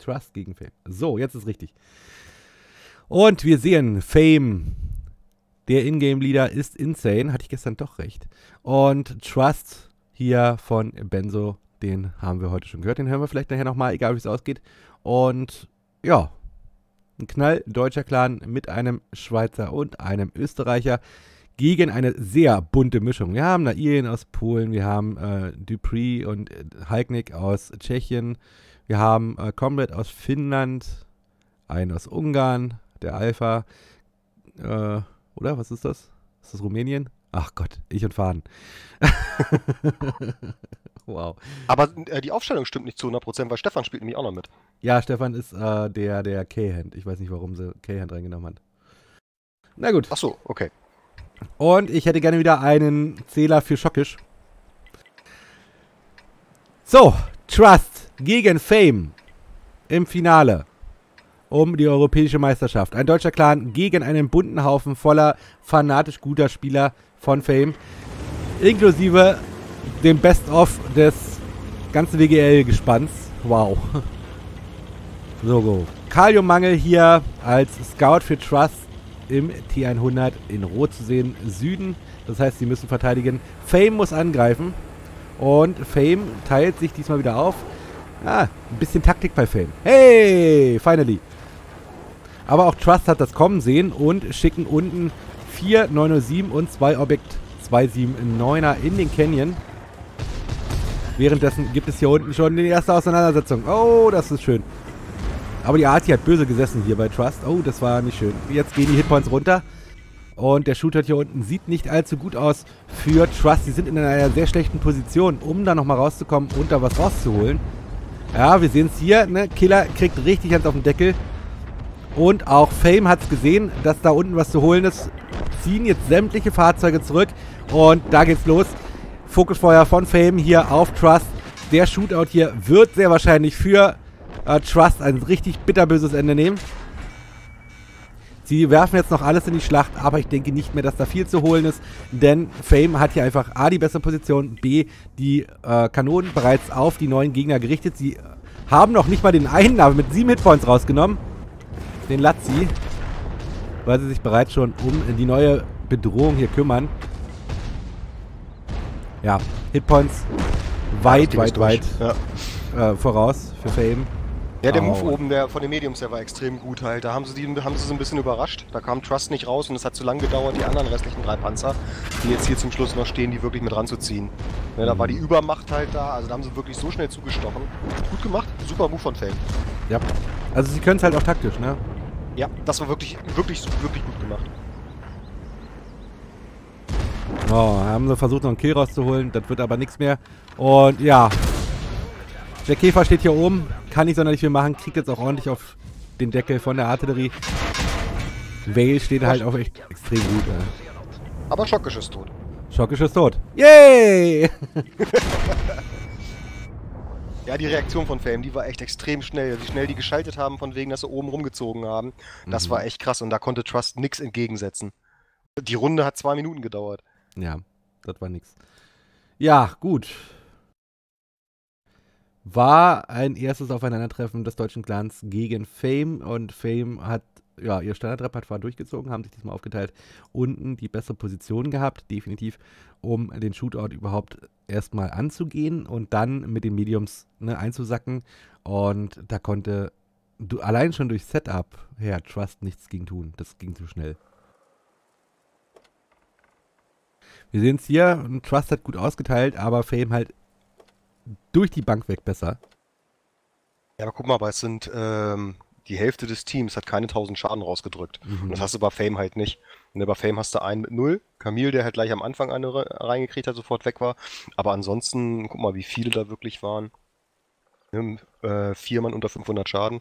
Trust gegen Fame. So, jetzt ist richtig. Und wir sehen, Fame, der Ingame-Leader, ist insane. Hatte ich gestern doch recht. Und Trust hier von Benzo, den haben wir heute schon gehört. Den hören wir vielleicht nachher nochmal, egal wie es ausgeht. Und ja, ein knalldeutscher Clan mit einem Schweizer und einem Österreicher gegen eine sehr bunte Mischung. Wir haben Nairien aus Polen, wir haben Dupree und Halknik aus Tschechien, wir haben Comrade aus Finnland, einen aus Ungarn, der Alpha, oder? Was ist das? Ist das Rumänien? Ach Gott, ich und Faden. Wow. Aber die Aufstellung stimmt nicht zu 100%, weil Stefan spielt nämlich auch noch mit. Ja, Stefan ist der K-Hand. Ich weiß nicht, warum sie K-Hand reingenommen hat. Na gut. Ach so, okay. Und ich hätte gerne wieder einen Zähler für Schockisch. So, Trust gegen Fame im Finale um die europäische Meisterschaft. Ein deutscher Clan gegen einen bunten Haufen voller fanatisch guter Spieler von Fame. Inklusive dem Best-of des ganzen WGL-Gespanns. Wow. So, go. Kaliummangel hier als Scout für Trust im T100 in Rot zu sehen. Süden, das heißt, sie müssen verteidigen. Fame muss angreifen. Und Fame teilt sich diesmal wieder auf. Ah, ein bisschen Taktik bei Fame. Hey, finally. Aber auch Trust hat das kommen sehen und schicken unten 4 907 und 2 Objekt 279er in den Canyon. Währenddessen gibt es hier unten schon die erste Auseinandersetzung. Oh, das ist schön. Aber die Arti hat böse gesessen hier bei Trust. Oh, das war nicht schön. Jetzt gehen die Hitpoints runter. Und der Shooter hier unten sieht nicht allzu gut aus für Trust. Sie sind in einer sehr schlechten Position, um da nochmal rauszukommen und da was rauszuholen. Ja, wir sehen es hier. Ne? Killer kriegt richtig Hand auf den Deckel. Und auch Fame hat es gesehen, dass da unten was zu holen ist. Ziehen jetzt sämtliche Fahrzeuge zurück. Und da geht's los. Fokusfeuer von Fame hier auf Trust. Der Shootout hier wird sehr wahrscheinlich für Trust ein richtig bitterböses Ende nehmen. Sie werfen jetzt noch alles in die Schlacht, aber ich denke nicht mehr, dass da viel zu holen ist, denn Fame hat hier einfach A, die bessere Position, B, die Kanonen bereits auf die neuen Gegner gerichtet. Sie haben noch nicht mal den einen, aber mit 7 Hitpoints rausgenommen, den Lazzi, weil sie sich bereits schon um die neue Bedrohung hier kümmern. Ja, Hitpoints weit ja. Voraus für Fame. Ja, der Move oben von den Mediums, der war extrem gut halt. Da haben sie so ein bisschen überrascht. Da kam Trust nicht raus und es hat zu lange gedauert, die anderen restlichen 3 Panzer, die jetzt hier zum Schluss noch stehen, die wirklich mit ranzuziehen. Ja, da war die Übermacht halt da, also da haben sie wirklich so schnell zugestochen. Gut gemacht, super Move von Fame. Ja, also sie können es halt auch taktisch, ne? Ja, das war wirklich gut gemacht. Oh, haben sie versucht noch einen Kill rauszuholen, das wird aber nichts mehr. Und ja, der Käfer steht hier oben, kann nicht sonderlich viel machen, kriegt jetzt auch ordentlich auf den Deckel von der Artillerie. Vale steht halt auch echt extrem gut. Aber Schockisch ist tot. Schockisch ist tot. Yay! Ja, die Reaktion von Fame, die war echt extrem schnell. Wie schnell die geschaltet haben, von wegen, dass sie oben rumgezogen haben. Das war echt krass und da konnte Trust nichts entgegensetzen. Die Runde hat 2 Minuten gedauert. Ja, das war nix. Ja, gut. War ein erstes Aufeinandertreffen des deutschen Clans gegen Fame und Fame hat, ja, ihr Standardrepertoire durchgezogen, haben sich diesmal aufgeteilt, unten die bessere Position gehabt, definitiv, um den Shootout überhaupt erstmal anzugehen und dann mit den Mediums einzusacken und da konnte allein schon durch Setup her Trust nichts gegen tun, das ging zu schnell. Wir sehen es hier, Trust hat gut ausgeteilt, aber Fame halt durch die Bank weg besser. Ja, aber guck mal, aber es sind die Hälfte des Teams hat keine 1000 Schaden rausgedrückt. Und das hast du bei Fame halt nicht. Und bei Fame hast du einen mit 0. Camille, der halt gleich am Anfang eine reingekriegt hat, sofort weg war. Aber ansonsten, guck mal, wie viele da wirklich waren. 4 Mann unter 500 Schaden.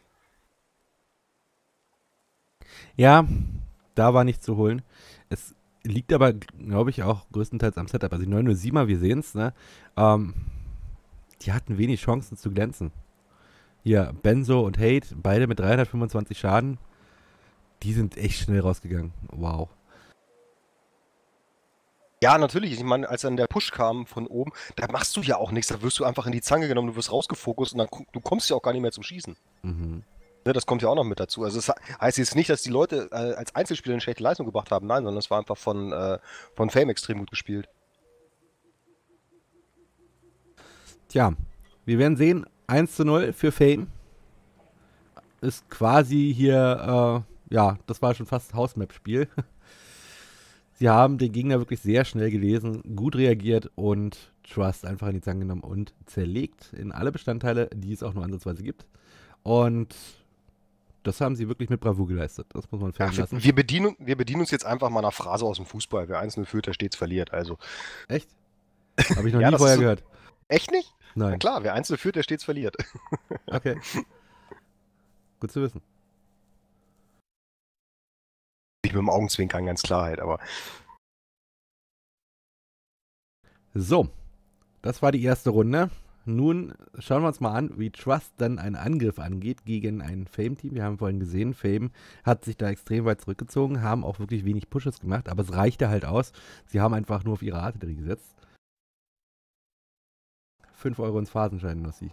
Ja, da war nichts zu holen. Es liegt aber, glaube ich, auch größtenteils am Setup. Also die 907er, wir sehen es, ne? Die hatten wenig Chancen zu glänzen. Hier, Benzo und Hate, beide mit 325 Schaden. Die sind echt schnell rausgegangen. Wow. Ja, natürlich. Ich meine, als dann der Push kam von oben, da machst du ja auch nichts. Da wirst du einfach in die Zange genommen, du wirst rausgefokust und dann du kommst ja auch gar nicht mehr zum Schießen. Mhm. Ne, das kommt ja auch noch mit dazu. Also es heißt jetzt nicht, dass die Leute als Einzelspieler eine schlechte Leistung gebracht haben. Nein, sondern es war einfach von Fame extrem gut gespielt. Tja, wir werden sehen. 1:0 für Fame. Ist quasi hier, ja, das war schon fast Hausmap-Spiel. Sie haben den Gegner wirklich sehr schnell gelesen, gut reagiert und Trust einfach in die Zange genommen und zerlegt in alle Bestandteile, die es auch nur ansatzweise gibt. Und das haben sie wirklich mit Bravour geleistet. Das muss man fallen lassen. Wir bedienen uns jetzt einfach mal einer Phrase aus dem Fußball. Wer 1:0 führt, der stets verliert. Also. Echt? Habe ich noch Ja, nie vorher so gehört. Echt nicht? Nein. Na klar, wer 1:0 führt, der stets verliert. Okay. Gut zu wissen. Ich mit dem Augenzwinkern, ganz klar halt, aber. So, das war die erste Runde. Nun schauen wir uns mal an, wie Trust dann einen Angriff angeht gegen ein Fame-Team. Wir haben vorhin gesehen, Fame hat sich da extrem weit zurückgezogen, haben auch wirklich wenig Pushes gemacht, aber es reichte halt aus. Sie haben einfach nur auf ihre Artillerie gesetzt. 5 Euro ins Phasenschein, Nossi.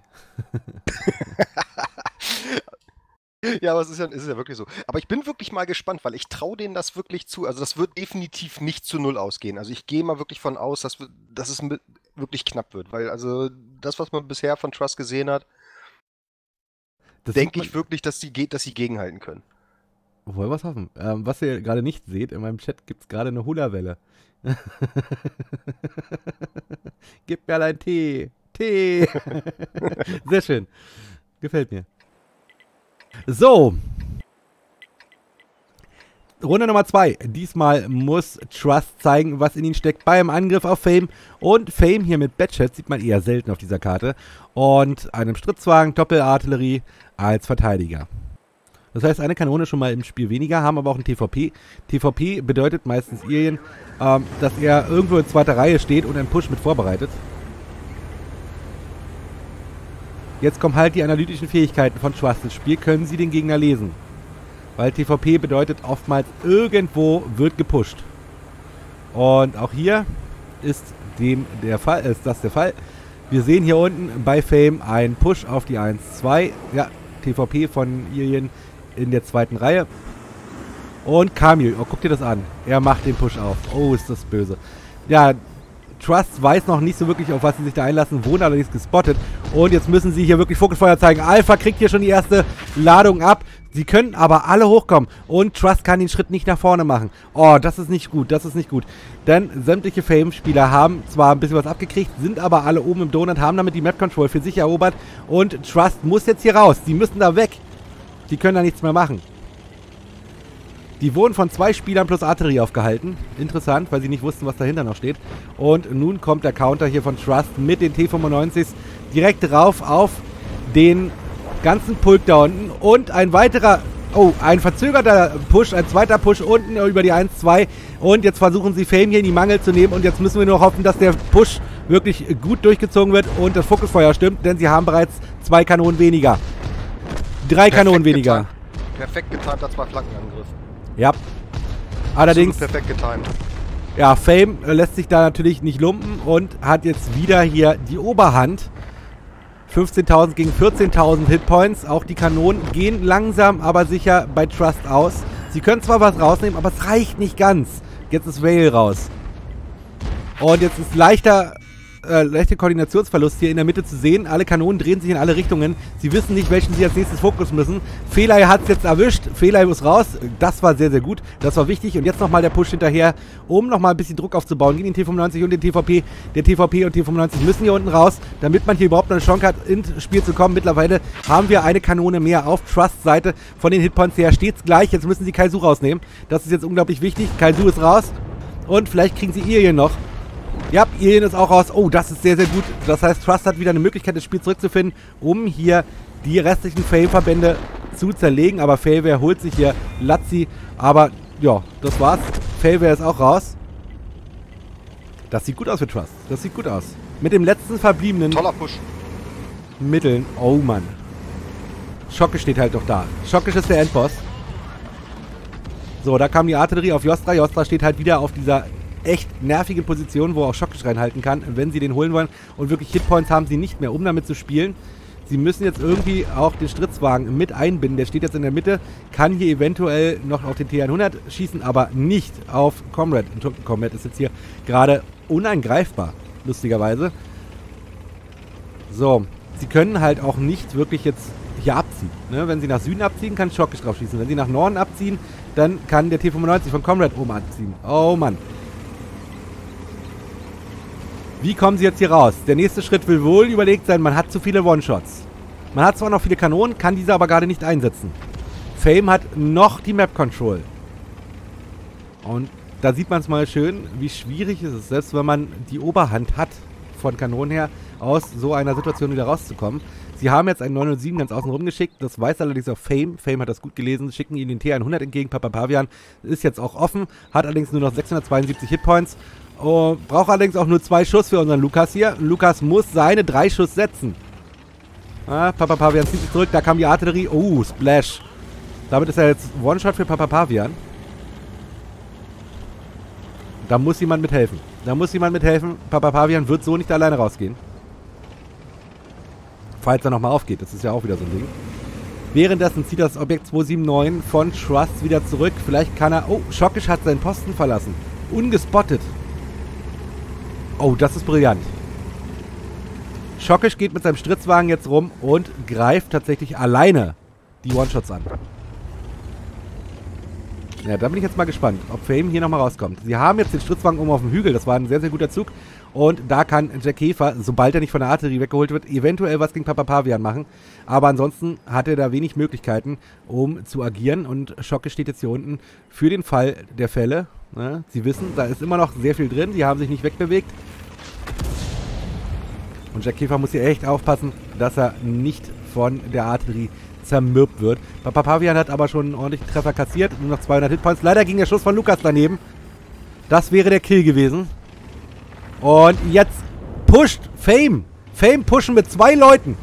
Ja, aber es ist ja wirklich so. Aber ich bin wirklich mal gespannt, weil ich traue denen das wirklich zu. Also das wird definitiv nicht zu 0 ausgehen. Also ich gehe mal wirklich von aus, dass es wirklich knapp wird. Weil also das, was man bisher von Trust gesehen hat, denke ich wirklich, dass sie gegenhalten können. Wollen wir es hoffen. Was ihr gerade nicht seht, in meinem Chat gibt es gerade eine Hula-Welle. Gib mir allein Tee. Tee. Sehr schön. Gefällt mir. So. Runde Nummer 2. Diesmal muss Trust zeigen, was in ihnen steckt beim Angriff auf Fame. Und Fame hier mit Batchat sieht man eher selten auf dieser Karte. Und einem Stritzwagen, Doppelartillerie als Verteidiger. Das heißt, eine Kanone schon mal im Spiel weniger, haben aber auch ein TVP. TVP bedeutet meistens Irien, dass er irgendwo in zweiter Reihe steht und einen Push mit vorbereitet. Jetzt kommen halt die analytischen Fähigkeiten von Trust ins Spiel. Können sie den Gegner lesen? Weil TVP bedeutet oftmals, irgendwo wird gepusht. Und auch hier ist das der Fall. Wir sehen hier unten bei Fame einen Push auf die 1-2. Ja, TVP von Irien in der zweiten Reihe. Und Kamil, oh, guck dir das an. Er macht den Push auf. Oh, ist das böse. Ja, Trust weiß noch nicht so wirklich, auf was sie sich da einlassen, wurden allerdings gespottet. Und jetzt müssen sie hier wirklich Fokusfeuer zeigen. Alpha kriegt hier schon die erste Ladung ab. Sie können aber alle hochkommen. Und Trust kann den Schritt nicht nach vorne machen. Oh, das ist nicht gut, das ist nicht gut. Denn sämtliche Fame-Spieler haben zwar ein bisschen was abgekriegt, sind aber alle oben im Donut, haben damit die Map-Control für sich erobert. Und Trust muss jetzt hier raus. Die müssen da weg. Die können da nichts mehr machen. Die wurden von 2 Spielern plus Artillerie aufgehalten. Interessant, weil sie nicht wussten, was dahinter noch steht. Und nun kommt der Counter hier von Trust mit den T95s direkt rauf auf den ganzen Pulk da unten. Und ein weiterer, oh, ein verzögerter Push, ein zweiter Push unten über die 1-2. Und jetzt versuchen sie Fame hier in die Mangel zu nehmen. Und jetzt müssen wir nur hoffen, dass der Push wirklich gut durchgezogen wird und das Fokusfeuer stimmt. Denn sie haben bereits 2 Kanonen weniger. 3 Kanonen weniger. Perfekt getimter 2 Flankenangriff. Ja, allerdings perfekt getimt. Ja, Fame lässt sich da natürlich nicht lumpen und hat jetzt wieder hier die Oberhand. 15.000 gegen 14.000 Hitpoints. Auch die Kanonen gehen langsam, aber sicher bei Trust aus. Sie können zwar was rausnehmen, aber es reicht nicht ganz. Jetzt ist Vale raus. Und jetzt ist leichter Koordinationsverlust hier in der Mitte zu sehen. Alle Kanonen drehen sich in alle Richtungen. Sie wissen nicht, welchen sie als nächstes fokussen müssen. Felay hat es jetzt erwischt. Felay muss raus. Das war sehr, sehr gut. Das war wichtig. Und jetzt nochmal der Push hinterher, um nochmal ein bisschen Druck aufzubauen gegen den T95 und den TVP. Der TVP und T95 müssen hier unten raus, damit man hier überhaupt noch eine Chance hat, ins Spiel zu kommen. Mittlerweile haben wir eine Kanone mehr auf Trust-Seite. Von den Hitpoints her steht es gleich. Jetzt müssen sie Kaizu rausnehmen. Das ist jetzt unglaublich wichtig. Kaizu ist raus. Und vielleicht kriegen sie Irien noch. Ja, Irien ist auch raus. Oh, das ist sehr, sehr gut. Das heißt, Trust hat wieder eine Möglichkeit, das Spiel zurückzufinden, um hier die restlichen Fame-Verbände zu zerlegen. Aber Failware holt sich hier Lazzi. Aber ja, das war's. Failware ist auch raus. Das sieht gut aus für Trust. Das sieht gut aus. Mit dem letzten verbliebenen toller Push. Mitteln. Oh Mann. Schocke steht halt doch da. Schocke ist der Endboss. So, da kam die Artillerie auf Jostra. Jostra steht halt wieder auf dieser echt nervige Position, wo auch Schockisch reinhalten kann, wenn sie den holen wollen. Und wirklich Hitpoints haben sie nicht mehr, um damit zu spielen. Sie müssen jetzt irgendwie auch den Stritzwagen mit einbinden. Der steht jetzt in der Mitte, kann hier eventuell noch auf den T100 schießen, aber nicht auf Comrade. Comrade ist jetzt hier gerade unangreifbar, lustigerweise. So, sie können halt auch nicht wirklich jetzt hier abziehen. Ne? Wenn sie nach Süden abziehen, kann Schockisch drauf schießen. Wenn sie nach Norden abziehen, dann kann der T95 von Comrade oben abziehen. Oh Mann. Wie kommen sie jetzt hier raus? Der nächste Schritt will wohl überlegt sein, man hat zu viele One-Shots. Man hat zwar noch viele Kanonen, kann diese aber gerade nicht einsetzen. Fame hat noch die Map-Control. Und da sieht man es mal schön, wie schwierig es ist, selbst wenn man die Oberhand hat, von Kanonen her, aus so einer Situation wieder rauszukommen. Sie haben jetzt einen 907 ganz außen rum geschickt, das weiß allerdings auch Fame. Fame hat das gut gelesen, schicken ihnen den T100 entgegen. Papapavian ist jetzt auch offen, hat allerdings nur noch 672 Hitpoints. Braucht allerdings auch nur 2 Schuss für unseren Lukas hier. Lukas muss seine 3 Schuss setzen. Papapavian zieht sich zurück, da kam die Artillerie. Oh, Splash. Damit ist er jetzt One-Shot für Papapavian. Da muss jemand mithelfen. Papapavian wird so nicht alleine rausgehen. Falls er nochmal aufgeht, das ist ja auch wieder so ein Ding. Währenddessen zieht das Objekt 279 von Trust wieder zurück. Vielleicht kann er... Oh, Schockisch hat seinen Posten verlassen. Ungespottet. Oh, das ist brillant. Schockisch geht mit seinem Stritzwagen jetzt rum und greift tatsächlich alleine die One-Shots an. Ja, da bin ich jetzt mal gespannt, ob Fame hier nochmal rauskommt. Sie haben jetzt den Stritzwagen oben auf dem Hügel. Das war ein sehr, sehr guter Zug. Und da kann Jack Käfer, sobald er nicht von der Artillerie weggeholt wird, eventuell was gegen Papapavian machen. Aber ansonsten hat er da wenig Möglichkeiten, um zu agieren. Und Schockisch steht jetzt hier unten für den Fall der Fälle. Ne? Sie wissen, da ist immer noch sehr viel drin. Sie haben sich nicht wegbewegt. Und Jack Käfer muss hier echt aufpassen, dass er nicht von der Artillerie zermürbt wird. Papapavian hat aber schon einen ordentlichen Treffer kassiert. Nur noch 200 Hitpoints. Leider ging der Schuss von Lukas daneben. Das wäre der Kill gewesen. Und jetzt pusht Fame. Fame pushen mit 2 Leuten.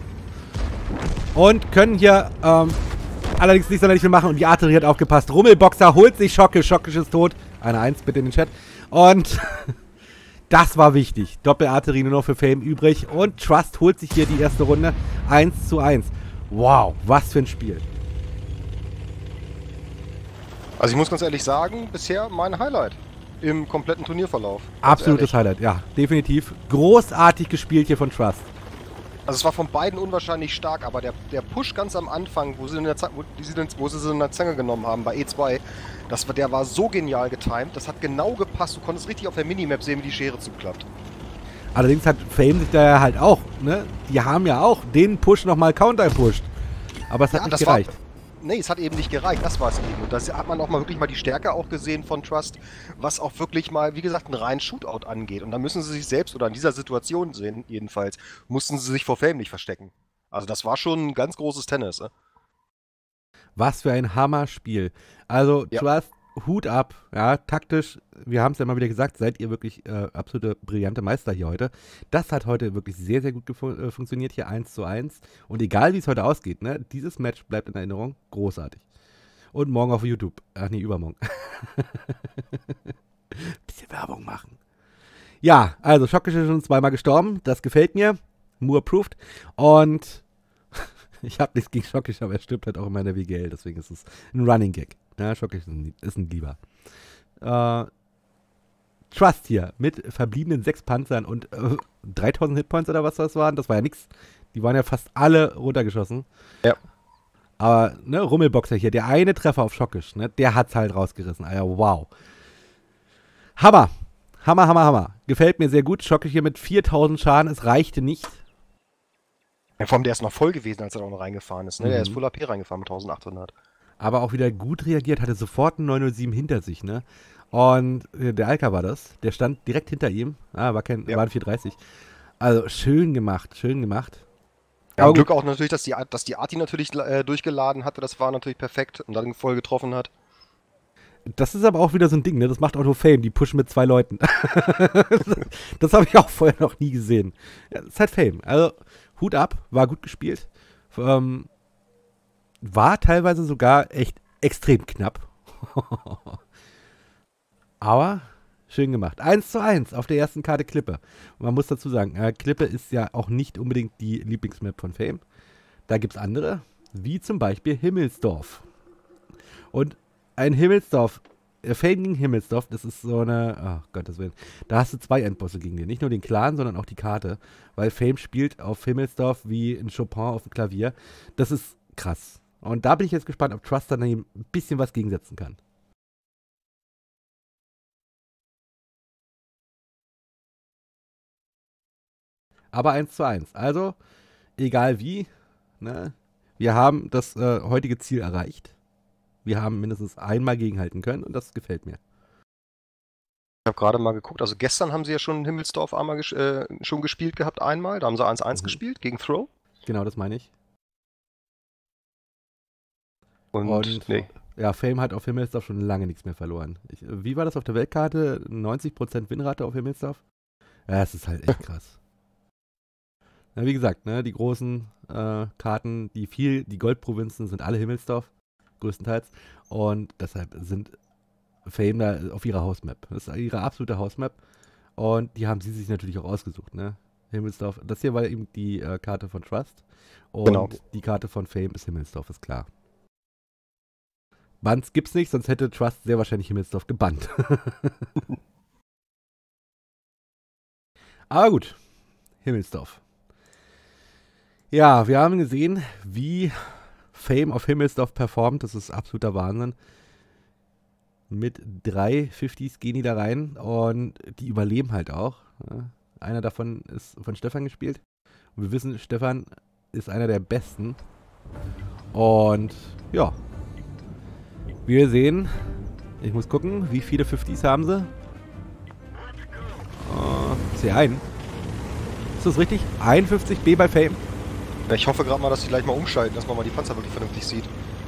Und können hier allerdings nicht sonderlich viel machen. Und die Artillerie hat aufgepasst. Rummelboxer holt sich Schockisch. Schockisch ist tot. Eine 1 bitte in den Chat. Und das war wichtig. Doppelartillerie nur noch für Fame übrig. Und Trust holt sich hier die erste Runde 1:1. Wow, was für ein Spiel. Also ich muss ganz ehrlich sagen, bisher mein Highlight im kompletten Turnierverlauf. Absolutes Highlight, ja, definitiv. Großartig gespielt hier von Trust. Also es war von beiden unwahrscheinlich stark, aber der Push ganz am Anfang, wo sie in der Zange genommen haben, bei E2, der war so genial getimed, das hat genau gepasst. Du konntest richtig auf der Minimap sehen, wie die Schere zuklappt. Allerdings hat Fame sich da ja halt auch, ne? Die haben ja auch den Push nochmal counterpusht. Aber es hat nicht gereicht. Nee, es hat eben nicht gereicht, das war es eben. Und da hat man auch mal wirklich mal die Stärke auch gesehen von Trust, was auch wirklich mal, wie gesagt, einen reinen Shootout angeht. Und da müssen sie sich selbst, oder in dieser Situation sehen, jedenfalls, mussten sie sich vor Fame nicht verstecken. Also das war schon ein ganz großes Tennis. Ne? Was für ein Hammerspiel. Also ja. Trust, Hut ab, ja, taktisch, wir haben es ja immer wieder gesagt, seid ihr wirklich absolute brillante Meister hier heute. Das hat heute wirklich sehr, sehr gut funktioniert, hier 1:1. Und egal wie es heute ausgeht, ne, dieses Match bleibt in Erinnerung, großartig. Und morgen auf YouTube. Ach nee, übermorgen. Bisschen Werbung machen. Ja, also Schockisch ist schon 2-mal gestorben, das gefällt mir. Moore approved. Und ich habe nichts gegen Schockisch, aber er stirbt halt auch in meiner WGL, deswegen ist es ein Running Gag. Ja, Schockisch ist ein Lieber. Trust hier mit verbliebenen 6 Panzern und 3000 Hitpoints oder was das waren. Das war ja nix. Die waren ja fast alle runtergeschossen. Ja. Aber, ne, Rummelboxer hier, der eine Treffer auf Schockisch, ne, der hat's halt rausgerissen. Alter, wow. Hammer. Hammer, Hammer, Hammer. Gefällt mir sehr gut. Schockisch hier mit 4000 Schaden. Es reichte nicht. Ja, vor allem, der ist noch voll gewesen, als er da noch reingefahren ist. Ne? Der ist Full AP reingefahren mit 1800. Aber auch wieder gut reagiert, hatte sofort einen 907 hinter sich, ne? Und der Alka war das, der stand direkt hinter ihm, war ein 430. Also schön gemacht, schön gemacht. Ja, und Glück auch natürlich, dass die Arti natürlich durchgeladen hatte, das war natürlich perfekt und dann voll getroffen hat. Das ist aber auch wieder so ein Ding, ne? Das macht Auto Fame, die pushen mit 2 Leuten. Das habe ich auch vorher noch nie gesehen. Ja, das ist halt Fame. Also Hut ab, war gut gespielt. War teilweise sogar echt extrem knapp. Aber Schön gemacht. 1:1 auf der ersten Karte Klippe. Und man muss dazu sagen, Klippe ist ja auch nicht unbedingt die Lieblingsmap von Fame. Da gibt es andere, wie zum Beispiel Himmelsdorf. Und ein Himmelsdorf, Fame gegen Himmelsdorf, das ist so eine, oh Gottes Willen, da hast du zwei Endbosse gegen dir. Nicht nur den Clan, sondern auch die Karte. Weil Fame spielt auf Himmelsdorf wie ein Chopin auf dem Klavier. Das ist krass. Und da bin ich jetzt gespannt, ob Trust dann ein bisschen was gegensetzen kann. Aber 1:1. Also, egal wie, ne, wir haben das heutige Ziel erreicht. Wir haben mindestens einmal gegenhalten können und das gefällt mir. Ich habe gerade mal geguckt, also gestern haben sie ja schon Himmelsdorf einmal schon gespielt gehabt, einmal. Da haben sie 1:1 gespielt gegen Throw. Genau, das meine ich. Und nee. Ja, Fame hat auf Himmelsdorf schon lange nichts mehr verloren. Wie war das auf der Weltkarte? 90% Winrate auf Himmelsdorf? Ja, das ist halt echt krass. Ja, wie gesagt, ne, die großen Karten, die Goldprovinzen sind alle Himmelsdorf, größtenteils. Und deshalb sind Fame da auf ihrer Hausmap. Das ist ihre absolute Hausmap. Und die haben sie sich natürlich auch ausgesucht, ne? Himmelsdorf. Das hier war eben die Karte von Trust. Und genau, die Karte von Fame ist Himmelsdorf, ist klar. Bans gibt's nicht, sonst hätte Trust sehr wahrscheinlich Himmelsdorf gebannt. Aber gut, Himmelsdorf. Ja, wir haben gesehen, wie Fame auf Himmelsdorf performt. Das ist absoluter Wahnsinn. Mit 3 50s gehen die da rein und die überleben halt auch. Ja. Einer davon ist von Stefan gespielt. Und wir wissen, Stefan ist einer der Besten. Und ja, wie wir sehen, ich muss gucken, wie viele 50s haben sie. C1. Ist das richtig? 51B bei Fame? Ja, ich hoffe gerade mal, dass sie gleich mal umschalten, dass man mal die Panzer wirklich vernünftig sieht.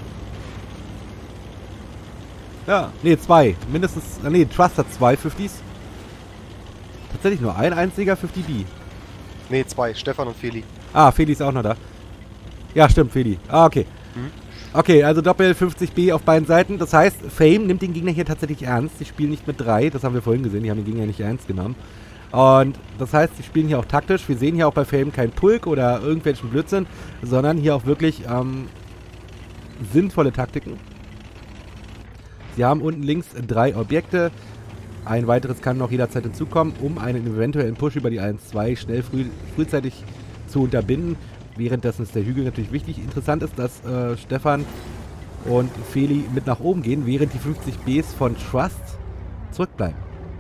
Ja, nee, 2. Mindestens, nee, Trust hat 2 50s. Tatsächlich nur ein einziger 50B. Nee, 2. Stefan und Feli. Ah, Feli ist auch noch da. Ja, stimmt, Feli. Ah, okay. Okay, also Doppel 50B auf beiden Seiten. Das heißt, Fame nimmt den Gegner hier tatsächlich ernst. Die spielen nicht mit 3, das haben wir vorhin gesehen. Die haben den Gegner nicht ernst genommen. Und das heißt, sie spielen hier auch taktisch. Wir sehen hier auch bei Fame kein Pulk oder irgendwelchen Blödsinn, sondern hier auch wirklich sinnvolle Taktiken. Sie haben unten links 3 Objekte. Ein weiteres kann noch jederzeit hinzukommen, um einen eventuellen Push über die 1-2 schnell frühzeitig zu unterbinden. Währenddessen ist der Hügel natürlich wichtig. Interessant ist, dass Stefan und Feli mit nach oben gehen, während die 50Bs von Trust zurückbleiben.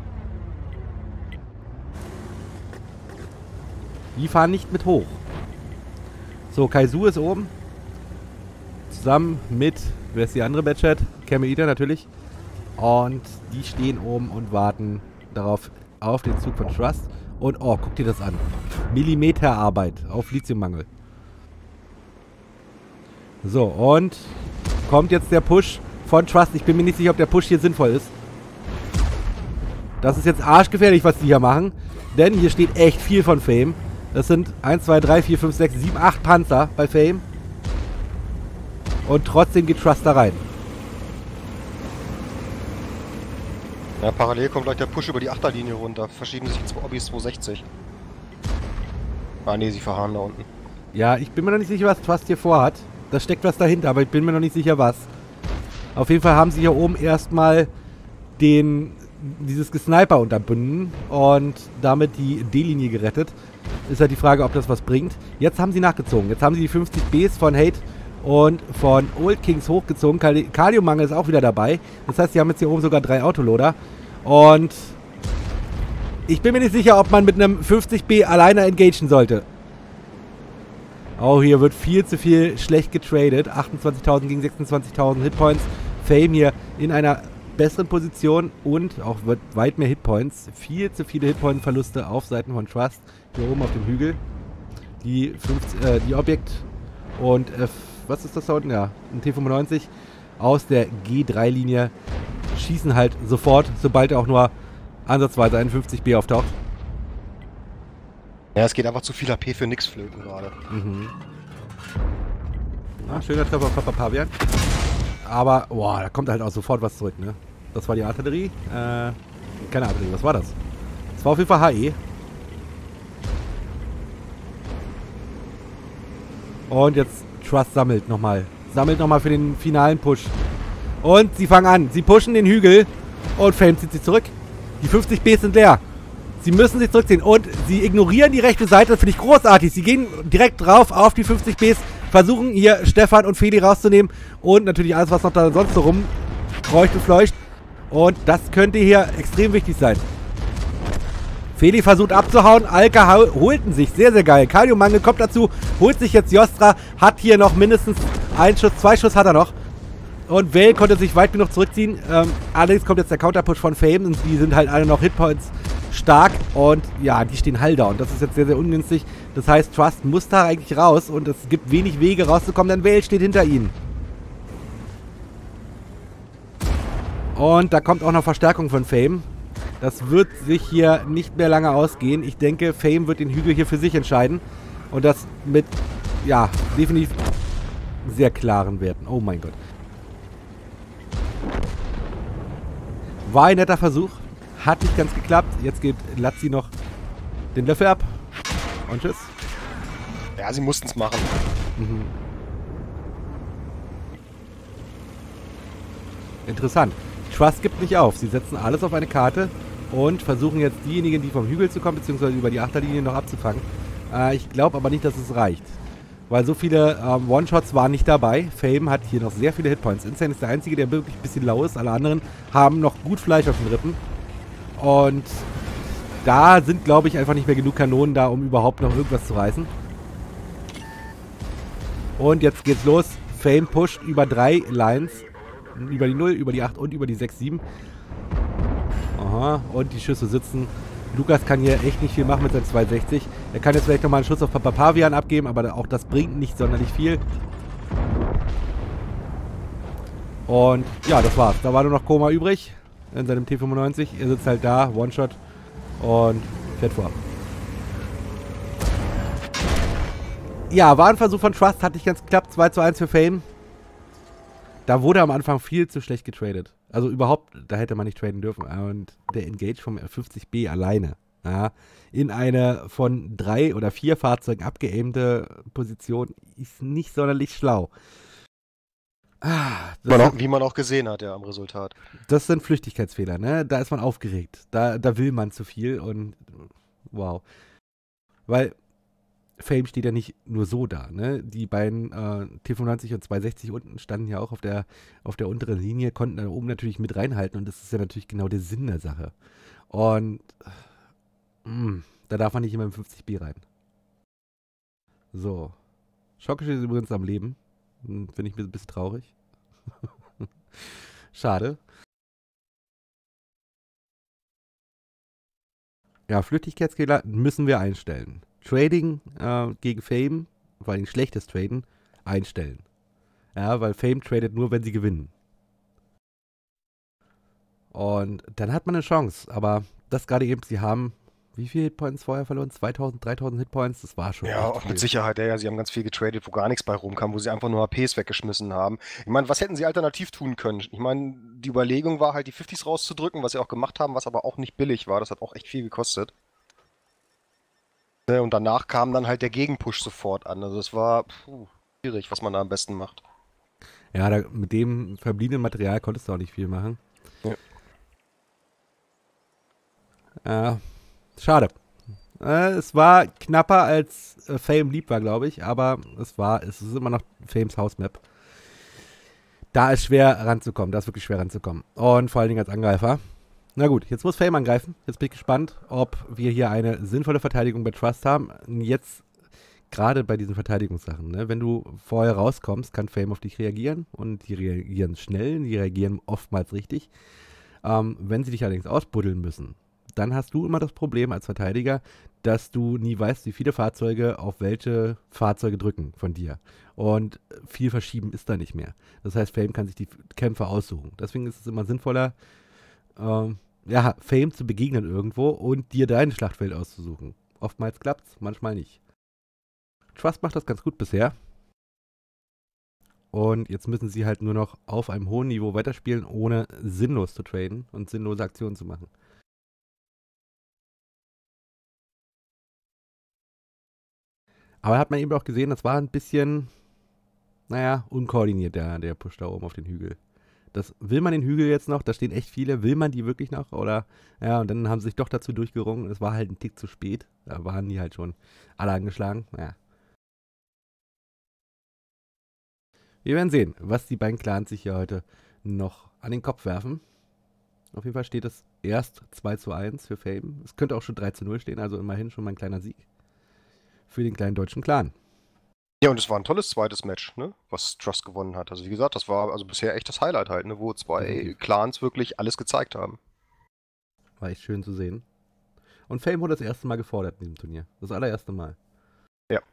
Die fahren nicht mit hoch. So, Kaizu ist oben. Zusammen mit, wer ist die andere Batchat? Camel Eater natürlich. Und die stehen oben und warten darauf, auf den Zug von Trust. Und, oh, guck dir das an. Millimeterarbeit auf Lithiummangel. So, und kommt jetzt der Push von Trust. Ich bin mir nicht sicher, ob der Push hier sinnvoll ist. Das ist jetzt arschgefährlich, was die hier machen. Denn hier steht echt viel von Fame. Das sind 1, 2, 3, 4, 5, 6, 7, 8 Panzer bei Fame. Und trotzdem geht Trust da rein. Ja, parallel kommt gleich der Push über die Achterlinie runter. Verschieben sich die Obbys 260. Ah ne, sie verharren da unten. Ja, ich bin mir noch nicht sicher, was Trust hier vorhat. Da steckt was dahinter, aber ich bin mir noch nicht sicher, was. Auf jeden Fall haben sie hier oben erstmal dieses Gesniper unterbunden und damit die D-Linie gerettet. Ist halt die Frage, ob das was bringt. Jetzt haben sie nachgezogen. Jetzt haben sie die 50Bs von Hate und von Old Kings hochgezogen. Kaliummangel ist auch wieder dabei. Das heißt, sie haben jetzt hier oben sogar 3 Autoloader. Und ich bin mir nicht sicher, ob man mit einem 50B alleine engagen sollte. Oh, hier wird viel zu viel schlecht getradet. 28.000 gegen 26.000 Hitpoints. Fame hier in einer besseren Position und auch weit mehr Hitpoints. Viel zu viele Hitpoint-Verluste auf Seiten von Trust. Hier oben auf dem Hügel. Die Objekt und was ist das da unten? Ja, ein T95 aus der G3-Linie schießen halt sofort, sobald er auch nur ansatzweise ein 50B auftaucht. Ja, es geht einfach zu viel AP für nix flöten gerade. Mhm. Ah, schöner Treffer auf Papa Pavian. Aber, boah, da kommt halt auch sofort was zurück, ne? Das war die Artillerie. Keine Ahnung, was war das? Das war auf jeden Fall HE. Und jetzt Trust sammelt nochmal. Sammelt nochmal für den finalen Push. Und sie fangen an. Sie pushen den Hügel. Und Fame zieht sich zurück. Die 50 Bs sind leer. Sie müssen sich zurückziehen. Und sie ignorieren die rechte Seite. Das finde ich großartig. Sie gehen direkt drauf auf die 50 Bs. Versuchen hier Stefan und Feli rauszunehmen. Und natürlich alles, was noch da sonst so rumkreucht und fleucht. Und das könnte hier extrem wichtig sein. Feli versucht abzuhauen. Alka holten sich. Sehr, sehr geil. Kaliomange kommt dazu. Holt sich jetzt Jostra. Hat hier noch mindestens einen Schuss. 2 Schuss hat er noch. Und Vale konnte sich weit genug zurückziehen. Allerdings kommt jetzt der Counterpush von Fame. Und die sind halt alle noch Hitpoints stark. Und ja, die stehen Halder. Und das ist jetzt sehr, sehr ungünstig. Das heißt, Trust muss da eigentlich raus. Und es gibt wenig Wege rauszukommen, denn Vale steht hinter ihnen. Und da kommt auch noch Verstärkung von Fame. Das wird sich hier nicht mehr lange ausgehen. Ich denke, Fame wird den Hügel hier für sich entscheiden. Und das mit, ja, definitiv sehr klaren Werten. Oh mein Gott. War ein netter Versuch. Hat nicht ganz geklappt. Jetzt gibt Lazzi noch den Löffel ab. Und tschüss. Ja, sie mussten es machen. Mhm. Interessant. Trust gibt nicht auf. Sie setzen alles auf eine Karte und versuchen jetzt diejenigen, die vom Hügel zu kommen, beziehungsweise über die Achterlinie noch abzufangen. Ich glaube aber nicht, dass es reicht. Weil so viele One-Shots waren nicht dabei. Fame hat hier noch sehr viele Hitpoints. Insane ist der Einzige, der wirklich ein bisschen lau ist. Alle anderen haben noch gut Fleisch auf den Rippen. Und da sind, glaube ich, einfach nicht mehr genug Kanonen da, um überhaupt noch irgendwas zu reißen. Und jetzt geht's los. Fame pusht über 3 Lines. Über die 0, über die 8 und über die 6, 7. Aha, und die Schüsse sitzen. Lukas kann hier echt nicht viel machen mit seinem 260. Er kann jetzt vielleicht nochmal einen Schuss auf Papavian abgeben, aber auch das bringt nicht sonderlich viel. Und ja, das war's. Da war nur noch Koma übrig in seinem T95. Er sitzt halt da, One-Shot und fährt vor. Ja, war ein Versuch von Trust, hat nicht ganz geklappt. 2:1 für Fame. Da wurde am Anfang viel zu schlecht getradet. Also überhaupt, da hätte man nicht traden dürfen. Und der Engage vom R50B alleine, ja, in eine von 3 oder 4 Fahrzeugen abgeaimte Position ist nicht sonderlich schlau. Wie man auch gesehen hat, ja, am Resultat. Das sind Flüchtigkeitsfehler, ne? Da ist man aufgeregt. Da will man zu viel und wow. Weil Fame steht ja nicht nur so da, ne? Die beiden T95 und 260 unten standen ja auch auf der unteren Linie, konnten da oben natürlich mit reinhalten und das ist ja natürlich genau der Sinn der Sache. Und da darf man nicht immer im 50B rein. So. Schockisch ist übrigens am Leben. Finde ich ein bisschen traurig. Schade. Ja, Flüchtigkeitsfehler müssen wir einstellen. Trading gegen Fame, vor allem schlechtes Traden, einstellen. Ja, weil Fame tradet nur, wenn sie gewinnen. Und dann hat man eine Chance. Aber das gerade eben, sie haben, wie viele Hitpoints vorher verloren? 2000, 3000 Hitpoints? Das war schon. Ja, auch mit Sicherheit. Ja, sie haben ganz viel getradet, wo gar nichts bei rumkam, wo sie einfach nur HPs weggeschmissen haben. Ich meine, was hätten sie alternativ tun können? Ich meine, die Überlegung war halt, die 50s rauszudrücken, was sie auch gemacht haben, was aber auch nicht billig war. Das hat auch echt viel gekostet. Und danach kam dann halt der Gegenpush sofort an. Also es war schwierig, was man da am besten macht. Ja, mit dem verbliebenen Material konntest du auch nicht viel machen. Ja. Schade. Es war knapper als Fame lieb war, glaube ich, aber es ist immer noch Fames Hausmap. Da ist schwer ranzukommen, da ist wirklich schwer ranzukommen. Und vor allen Dingen als Angreifer. Na gut, jetzt muss Fame angreifen. Jetzt bin ich gespannt, ob wir hier eine sinnvolle Verteidigung bei Trust haben. Jetzt, gerade bei diesen Verteidigungssachen, ne? Wenn du vorher rauskommst, kann Fame auf dich reagieren. Und die reagieren schnell, die reagieren oftmals richtig. Wenn sie dich allerdings ausbuddeln müssen, dann hast du immer das Problem als Verteidiger, dass du nie weißt, wie viele Fahrzeuge auf welche Fahrzeuge drücken von dir. Und viel verschieben ist da nicht mehr. Das heißt, Fame kann sich die Kämpfe aussuchen. Deswegen ist es immer sinnvoller, ja, Fame zu begegnen irgendwo und dir dein Schlachtfeld auszusuchen. Oftmals klappt's, manchmal nicht. Trust macht das ganz gut bisher. Und jetzt müssen sie halt nur noch auf einem hohen Niveau weiterspielen, ohne sinnlos zu traden und sinnlose Aktionen zu machen. Aber hat man eben auch gesehen, das war ein bisschen, naja, unkoordiniert, der Push da oben auf den Hügel. Will man den Hügel jetzt noch? Da stehen echt viele. Will man die wirklich noch? Oder, ja, und dann haben sie sich doch dazu durchgerungen. Es war halt ein Tick zu spät. Da waren die halt schon alle angeschlagen. Ja. Wir werden sehen, was die beiden Clans sich hier heute noch an den Kopf werfen. Auf jeden Fall steht es erst 2:1 für Fame. Es könnte auch schon 3:0 stehen, also immerhin schon mal ein kleiner Sieg für den kleinen deutschen Clan. Ja, und es war ein tolles zweites Match, ne, was Trust gewonnen hat. Also wie gesagt, das war also bisher echt das Highlight halt, ne, wo zwei Clans wirklich alles gezeigt haben. War echt schön zu sehen. Und Fame wurde das erste Mal gefordert in diesem Turnier. Das allererste Mal. Ja.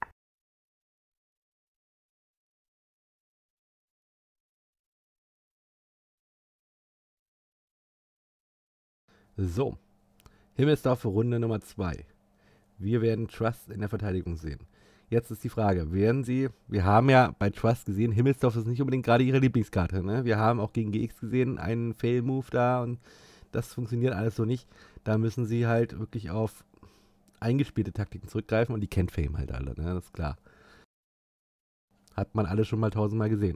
So. Himmelsdorf für Runde Nummer 2. Wir werden Trust in der Verteidigung sehen. Jetzt ist die Frage, wir haben ja bei Trust gesehen, Himmelsdorf ist nicht unbedingt gerade ihre Lieblingskarte, ne? Wir haben auch gegen GX gesehen, einen Fail-Move da und das funktioniert alles so nicht. Da müssen sie halt wirklich auf eingespielte Taktiken zurückgreifen und die kennt Fame halt alle, ne? Das ist klar. Hat man alle schon mal 1000-mal gesehen.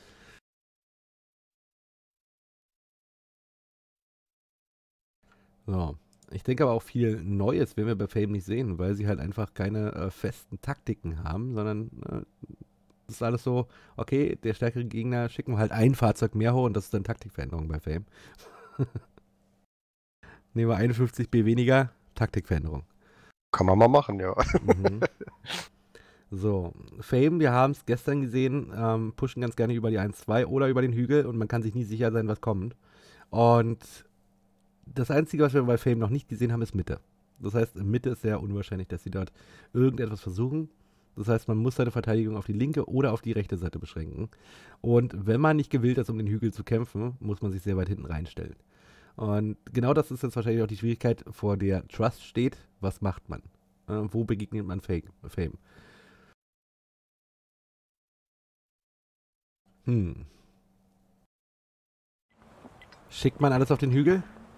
So. Ich denke aber auch viel Neues werden wir bei Fame nicht sehen, weil sie halt einfach keine festen Taktiken haben, sondern das ist alles so, okay, der stärkere Gegner schicken wir halt ein Fahrzeug mehr hoch und das ist dann Taktikveränderung bei Fame. Nehmen wir 51B weniger, Taktikveränderung. Kann man mal machen, ja. Mhm. So, Fame, wir haben es gestern gesehen, pushen ganz gerne über die 1-2 oder über den Hügel und man kann sich nie sicher sein, was kommt. Und das Einzige, was wir bei Fame noch nicht gesehen haben, ist Mitte. Das heißt, in Mitte ist sehr unwahrscheinlich, dass sie dort irgendetwas versuchen. Das heißt, man muss seine Verteidigung auf die linke oder auf die rechte Seite beschränken. Und wenn man nicht gewillt ist, um den Hügel zu kämpfen, muss man sich sehr weit hinten reinstellen. Und genau das ist jetzt wahrscheinlich auch die Schwierigkeit, vor der Trust steht. Was macht man? Wo begegnet man Fame? Schickt man alles auf den Hügel?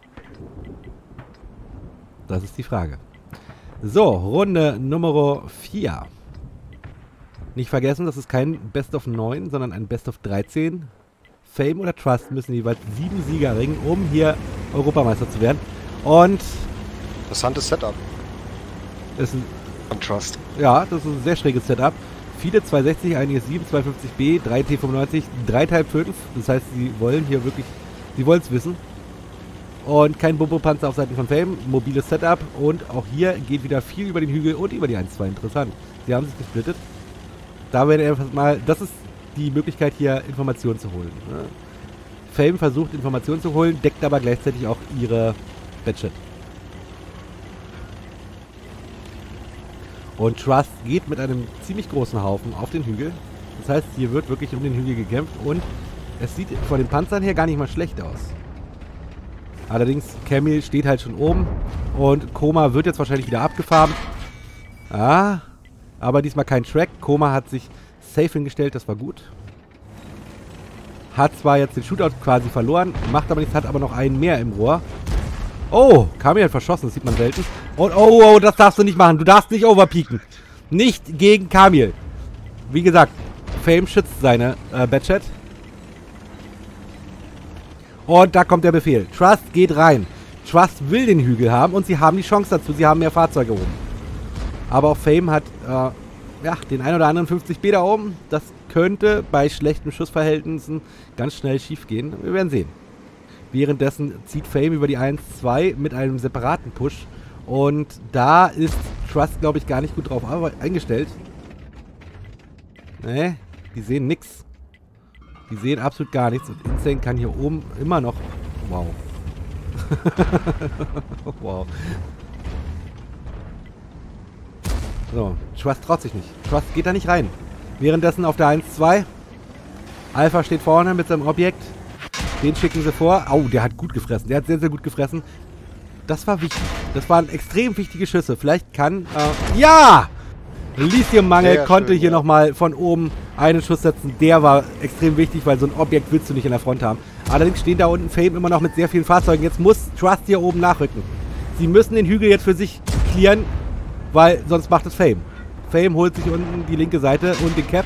Das ist die Frage. So, Runde Nummer 4. Nicht vergessen, das ist kein Best of 9, sondern ein Best of 13. Fame oder Trust müssen jeweils 7 Sieger ringen, um hier Europameister zu werden. Und interessantes Setup. Ist ein, von Trust. Ja, das ist ein sehr schräges Setup. Viele 260, einiges 7, 250B, 3 T95, 3 Type 5. Das heißt, sie wollen hier wirklich, sie wollen es wissen. Und kein Bobo-Panzer auf Seiten von Fame, mobiles Setup. Und auch hier geht wieder viel über den Hügel und über die 1-2. Interessant. Sie haben sich gesplittet. Da werden einfach mal, das ist die Möglichkeit hier Informationen zu holen. Ne? Fame versucht Informationen zu holen, deckt aber gleichzeitig auch ihre Batchet. Und Trust geht mit einem ziemlich großen Haufen auf den Hügel. Das heißt, hier wird wirklich um den Hügel gekämpft und es sieht von den Panzern her gar nicht mal schlecht aus. Allerdings, Camille steht halt schon oben und Koma wird jetzt wahrscheinlich wieder abgefarmt. Ah, aber diesmal kein Track. Koma hat sich safe hingestellt, das war gut. Hat zwar jetzt den Shootout quasi verloren, macht aber nichts, hat aber noch einen mehr im Rohr. Oh, Camille hat verschossen, das sieht man selten. Und oh, das darfst du nicht machen, du darfst nicht overpeaken. Nicht gegen Camille. Wie gesagt, Fame schützt seine Batchet. Und da kommt der Befehl. Trust geht rein. Trust will den Hügel haben und sie haben die Chance dazu. Sie haben mehr Fahrzeuge oben. Aber auch Fame hat ja, den ein oder anderen 50B da oben. Das könnte bei schlechten Schussverhältnissen ganz schnell schief gehen. Wir werden sehen. Währenddessen zieht Fame über die 1-2 mit einem separaten Push. Und da ist Trust, glaube ich, gar nicht gut drauf eingestellt. Ne, die sehen nix. Die sehen absolut gar nichts und Insane kann hier oben immer noch... Wow. Wow. So, Trust traut sich nicht. Trust geht da nicht rein. Währenddessen auf der 1-2. Alpha steht vorne mit seinem Objekt. Den schicken sie vor. Au, der hat gut gefressen. Der hat sehr, sehr gut gefressen. Das war wichtig. Das waren extrem wichtige Schüsse. Vielleicht kann... ja! Lithiummangel konnte hier nochmal von oben einen Schuss setzen. Der war extrem wichtig, weil so ein Objekt willst du nicht in der Front haben. Allerdings stehen da unten Fame immer noch mit sehr vielen Fahrzeugen. Jetzt muss Trust hier oben nachrücken. Sie müssen den Hügel jetzt für sich clearen, weil sonst macht es Fame. Fame holt sich unten die linke Seite und den Cap.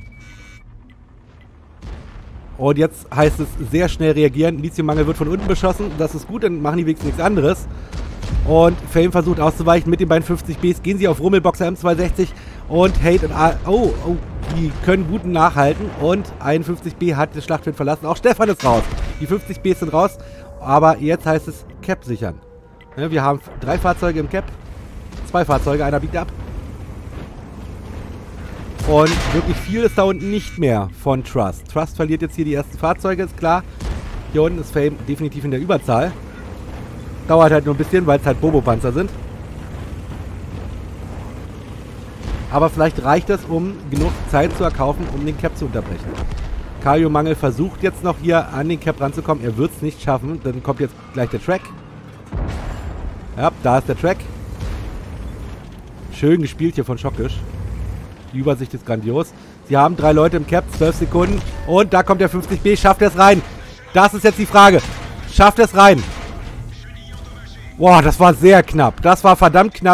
Und jetzt heißt es sehr schnell reagieren. Lithiummangel wird von unten beschossen. Das ist gut, dann machen die wenigstens nichts anderes. Und Fame versucht auszuweichen mit den beiden 50Bs. Gehen sie auf Rummelboxer M260 und Hate und A. Oh, die können gut nachhalten. Und ein 50B hat das Schlachtfeld verlassen. Auch Stefan ist raus. Die 50Bs sind raus. Aber jetzt heißt es Cap sichern. Ja, wir haben 3 Fahrzeuge im Cap. 2 Fahrzeuge, einer biegt ab. Und wirklich viel ist da unten nicht mehr von Trust. Trust verliert jetzt hier die ersten Fahrzeuge, ist klar. Hier unten ist Fame definitiv in der Überzahl. Dauert halt nur ein bisschen, weil es halt Bobo-Panzer sind. Aber vielleicht reicht es, um genug Zeit zu erkaufen, um den Cap zu unterbrechen. Kario-Mangel versucht jetzt noch hier an den Cap ranzukommen. Er wird es nicht schaffen. Dann kommt jetzt gleich der Track. Ja, da ist der Track. Schön gespielt hier von Schockisch. Die Übersicht ist grandios. Sie haben 3 Leute im Cap, 12 Sekunden. Und da kommt der 50B. Schafft er es rein? Das ist jetzt die Frage. Schafft er es rein? Boah, das war sehr knapp. Das war verdammt knapp.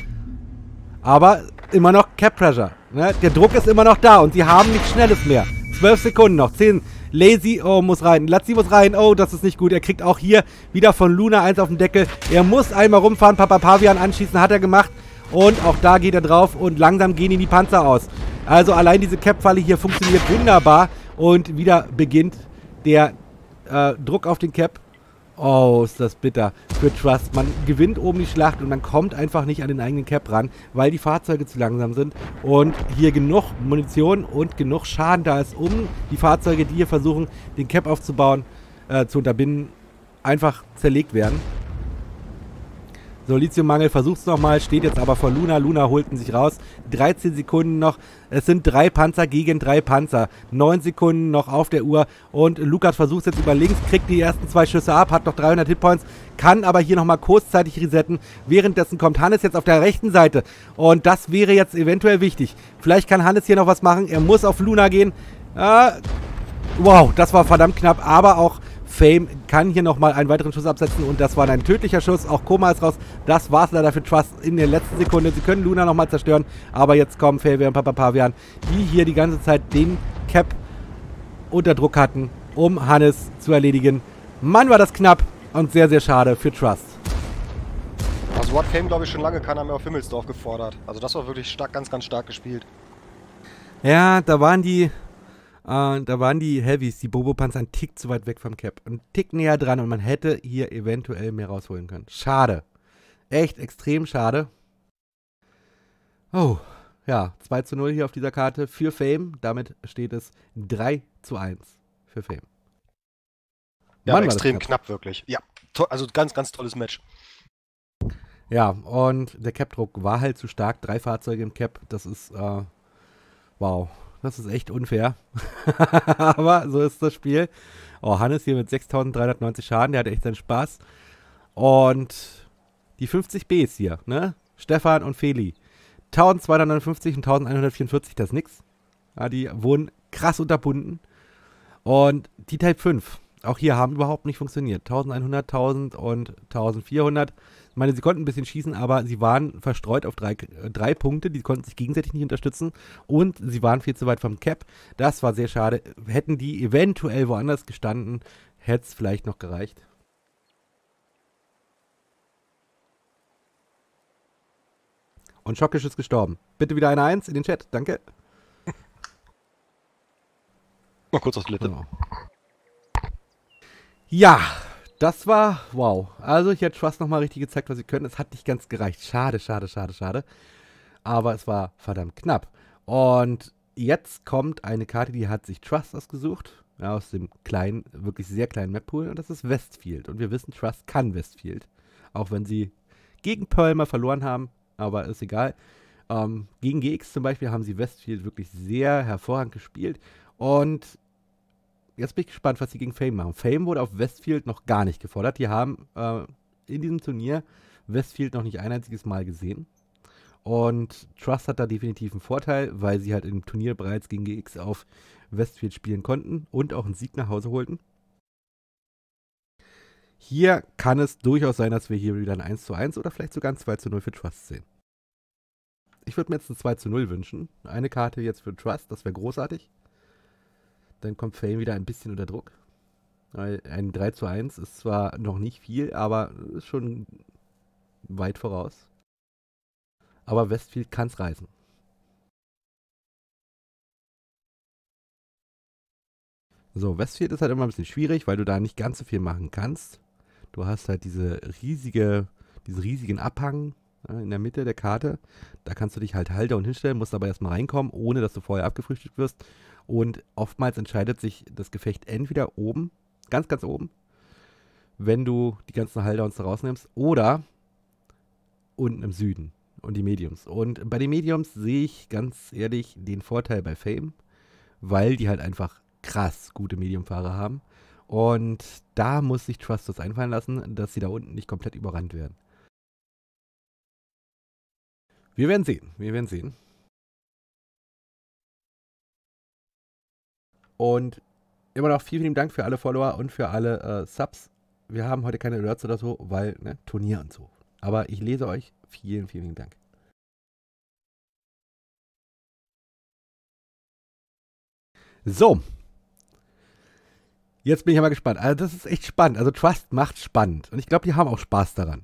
Aber immer noch Cap Pressure. Ne? Der Druck ist immer noch da und sie haben nichts Schnelles mehr. 12 Sekunden noch. 10. Lazy, oh, muss rein. Lazzi muss rein. Oh, das ist nicht gut. Er kriegt auch hier wieder von Luna 1 auf den Deckel. Er muss einmal rumfahren. Papa Pavian anschießen. Hat er gemacht. Und auch da geht er drauf und langsam gehen ihm die Panzer aus. Also allein diese Cap-Falle hier funktioniert wunderbar. Und wieder beginnt der Druck auf den Cap. Oh, ist das bitter für Trust. Man gewinnt oben die Schlacht und man kommt einfach nicht an den eigenen Cap ran, weil die Fahrzeuge zu langsam sind. Und hier genug Munition und genug Schaden da ist, um die Fahrzeuge, die hier versuchen, den Cap aufzubauen, zu unterbinden, einfach zerlegt werden. So, Lithiummangel versucht es nochmal, steht jetzt aber vor Luna. Luna holt ihn sich raus. 13 Sekunden noch. Es sind 3 Panzer gegen 3 Panzer. 9 Sekunden noch auf der Uhr. Und Lukas versucht es jetzt über links, kriegt die ersten 2 Schüsse ab, hat noch 300 Hitpoints, kann aber hier nochmal kurzzeitig resetten. Währenddessen kommt Hannes jetzt auf der rechten Seite. Und das wäre jetzt eventuell wichtig. Vielleicht kann Hannes hier noch was machen. Er muss auf Luna gehen. Wow, das war verdammt knapp, aber auch Fame kann hier nochmal einen weiteren Schuss absetzen und das war ein tödlicher Schuss. Auch Koma ist raus. Das war es leider für Trust in der letzten Sekunde. Sie können Luna nochmal zerstören, aber jetzt kommen Fabian und Papa Pavian, die hier die ganze Zeit den Cap unter Druck hatten, um Hannes zu erledigen. Mann, war das knapp und sehr, sehr schade für Trust. Also hat Fame, glaube ich, schon lange keiner mehr auf Himmelsdorf gefordert. Also das war wirklich stark, ganz, ganz stark gespielt. Ja, da waren die Heavies, die Bobo-Panzer, ein Tick zu weit weg vom Cap. Ein Tick näher dran und man hätte hier eventuell mehr rausholen können. Schade. Echt extrem schade. Oh, ja, 2:0 hier auf dieser Karte für Fame. Damit steht es 3:1 für Fame. Ja, Mann, extrem knapp wirklich. Ja, also ganz, ganz tolles Match. Ja, und der Cap-Druck war halt zu stark. 3 Fahrzeuge im Cap, das ist, wow. Das ist echt unfair. Aber so ist das Spiel. Oh, Hannes hier mit 6.390 Schaden. Der hat echt seinen Spaß. Und die 50Bs hier, ne? Stefan und Feli. 1.259 und 1.144, das ist nix. Ja, die wurden krass unterbunden. Und die Type 5, auch hier haben überhaupt nicht funktioniert. 1.100, 1.000 und 1.400. Ich meine, sie konnten ein bisschen schießen, aber sie waren verstreut auf drei Punkte. Die konnten sich gegenseitig nicht unterstützen. Und sie waren viel zu weit vom Cap. Das war sehr schade. Hätten die eventuell woanders gestanden, hätte es vielleicht noch gereicht. Und Schockisch ist gestorben. Bitte wieder eine 1 in den Chat. Danke. Mal kurz auf Toilette. Genau. Ja, das war wow. Also ich hätte Trust nochmal richtig gezeigt, was sie können. Es hat nicht ganz gereicht. Schade, schade, schade, schade. Aber es war verdammt knapp. Und jetzt kommt eine Karte, die hat sich Trust ausgesucht. Ja, aus dem kleinen, wirklich sehr kleinen Map-Pool. Und das ist Westfield. Und wir wissen, Trust kann Westfield. Auch wenn sie gegen Pearl mal verloren haben. Aber ist egal. Gegen GX zum Beispiel haben sie Westfield wirklich sehr hervorragend gespielt. Und jetzt bin ich gespannt, was sie gegen Fame machen. Fame wurde auf Westfield noch gar nicht gefordert. Die haben in diesem Turnier Westfield noch nicht ein einziges Mal gesehen. Und Trust hat da definitiv einen Vorteil, weil sie halt im Turnier bereits gegen GX auf Westfield spielen konnten und auch einen Sieg nach Hause holten. Hier kann es durchaus sein, dass wir hier wieder ein 1:1 oder vielleicht sogar ein 2:0 für Trust sehen. Ich würde mir jetzt ein 2:0 wünschen. Eine Karte jetzt für Trust, das wäre großartig. Dann kommt Fame wieder ein bisschen unter Druck. Weil ein 3:1 ist zwar noch nicht viel, aber ist schon weit voraus. Aber Westfield kann es reißen. So, Westfield ist halt immer ein bisschen schwierig, weil du da nicht ganz so viel machen kannst. Du hast halt diesen riesigen Abhang in der Mitte der Karte. Da kannst du dich halt halter und hinstellen, musst aber erstmal reinkommen, ohne dass du vorher abgefrühstückt wirst. Und oftmals entscheidet sich das Gefecht entweder oben, ganz, ganz oben, wenn du die ganzen Halter uns da rausnimmst, oder unten im Süden und die Mediums. Und bei den Mediums sehe ich ganz ehrlich den Vorteil bei Fame, weil die halt einfach krass gute Mediumfahrer haben. Und da muss sich Trust das einfallen lassen, dass sie da unten nicht komplett überrannt werden. Wir werden sehen. Wir werden sehen. Und immer noch vielen, vielen Dank für alle Follower und für alle Subs. Wir haben heute keine Alerts oder so, weil, ne, Turnier und so. Aber ich lese euch. Vielen, vielen Dank. So. Jetzt bin ich aber gespannt. Also das ist echt spannend. Also Trust macht spannend. Und ich glaube, die haben auch Spaß daran.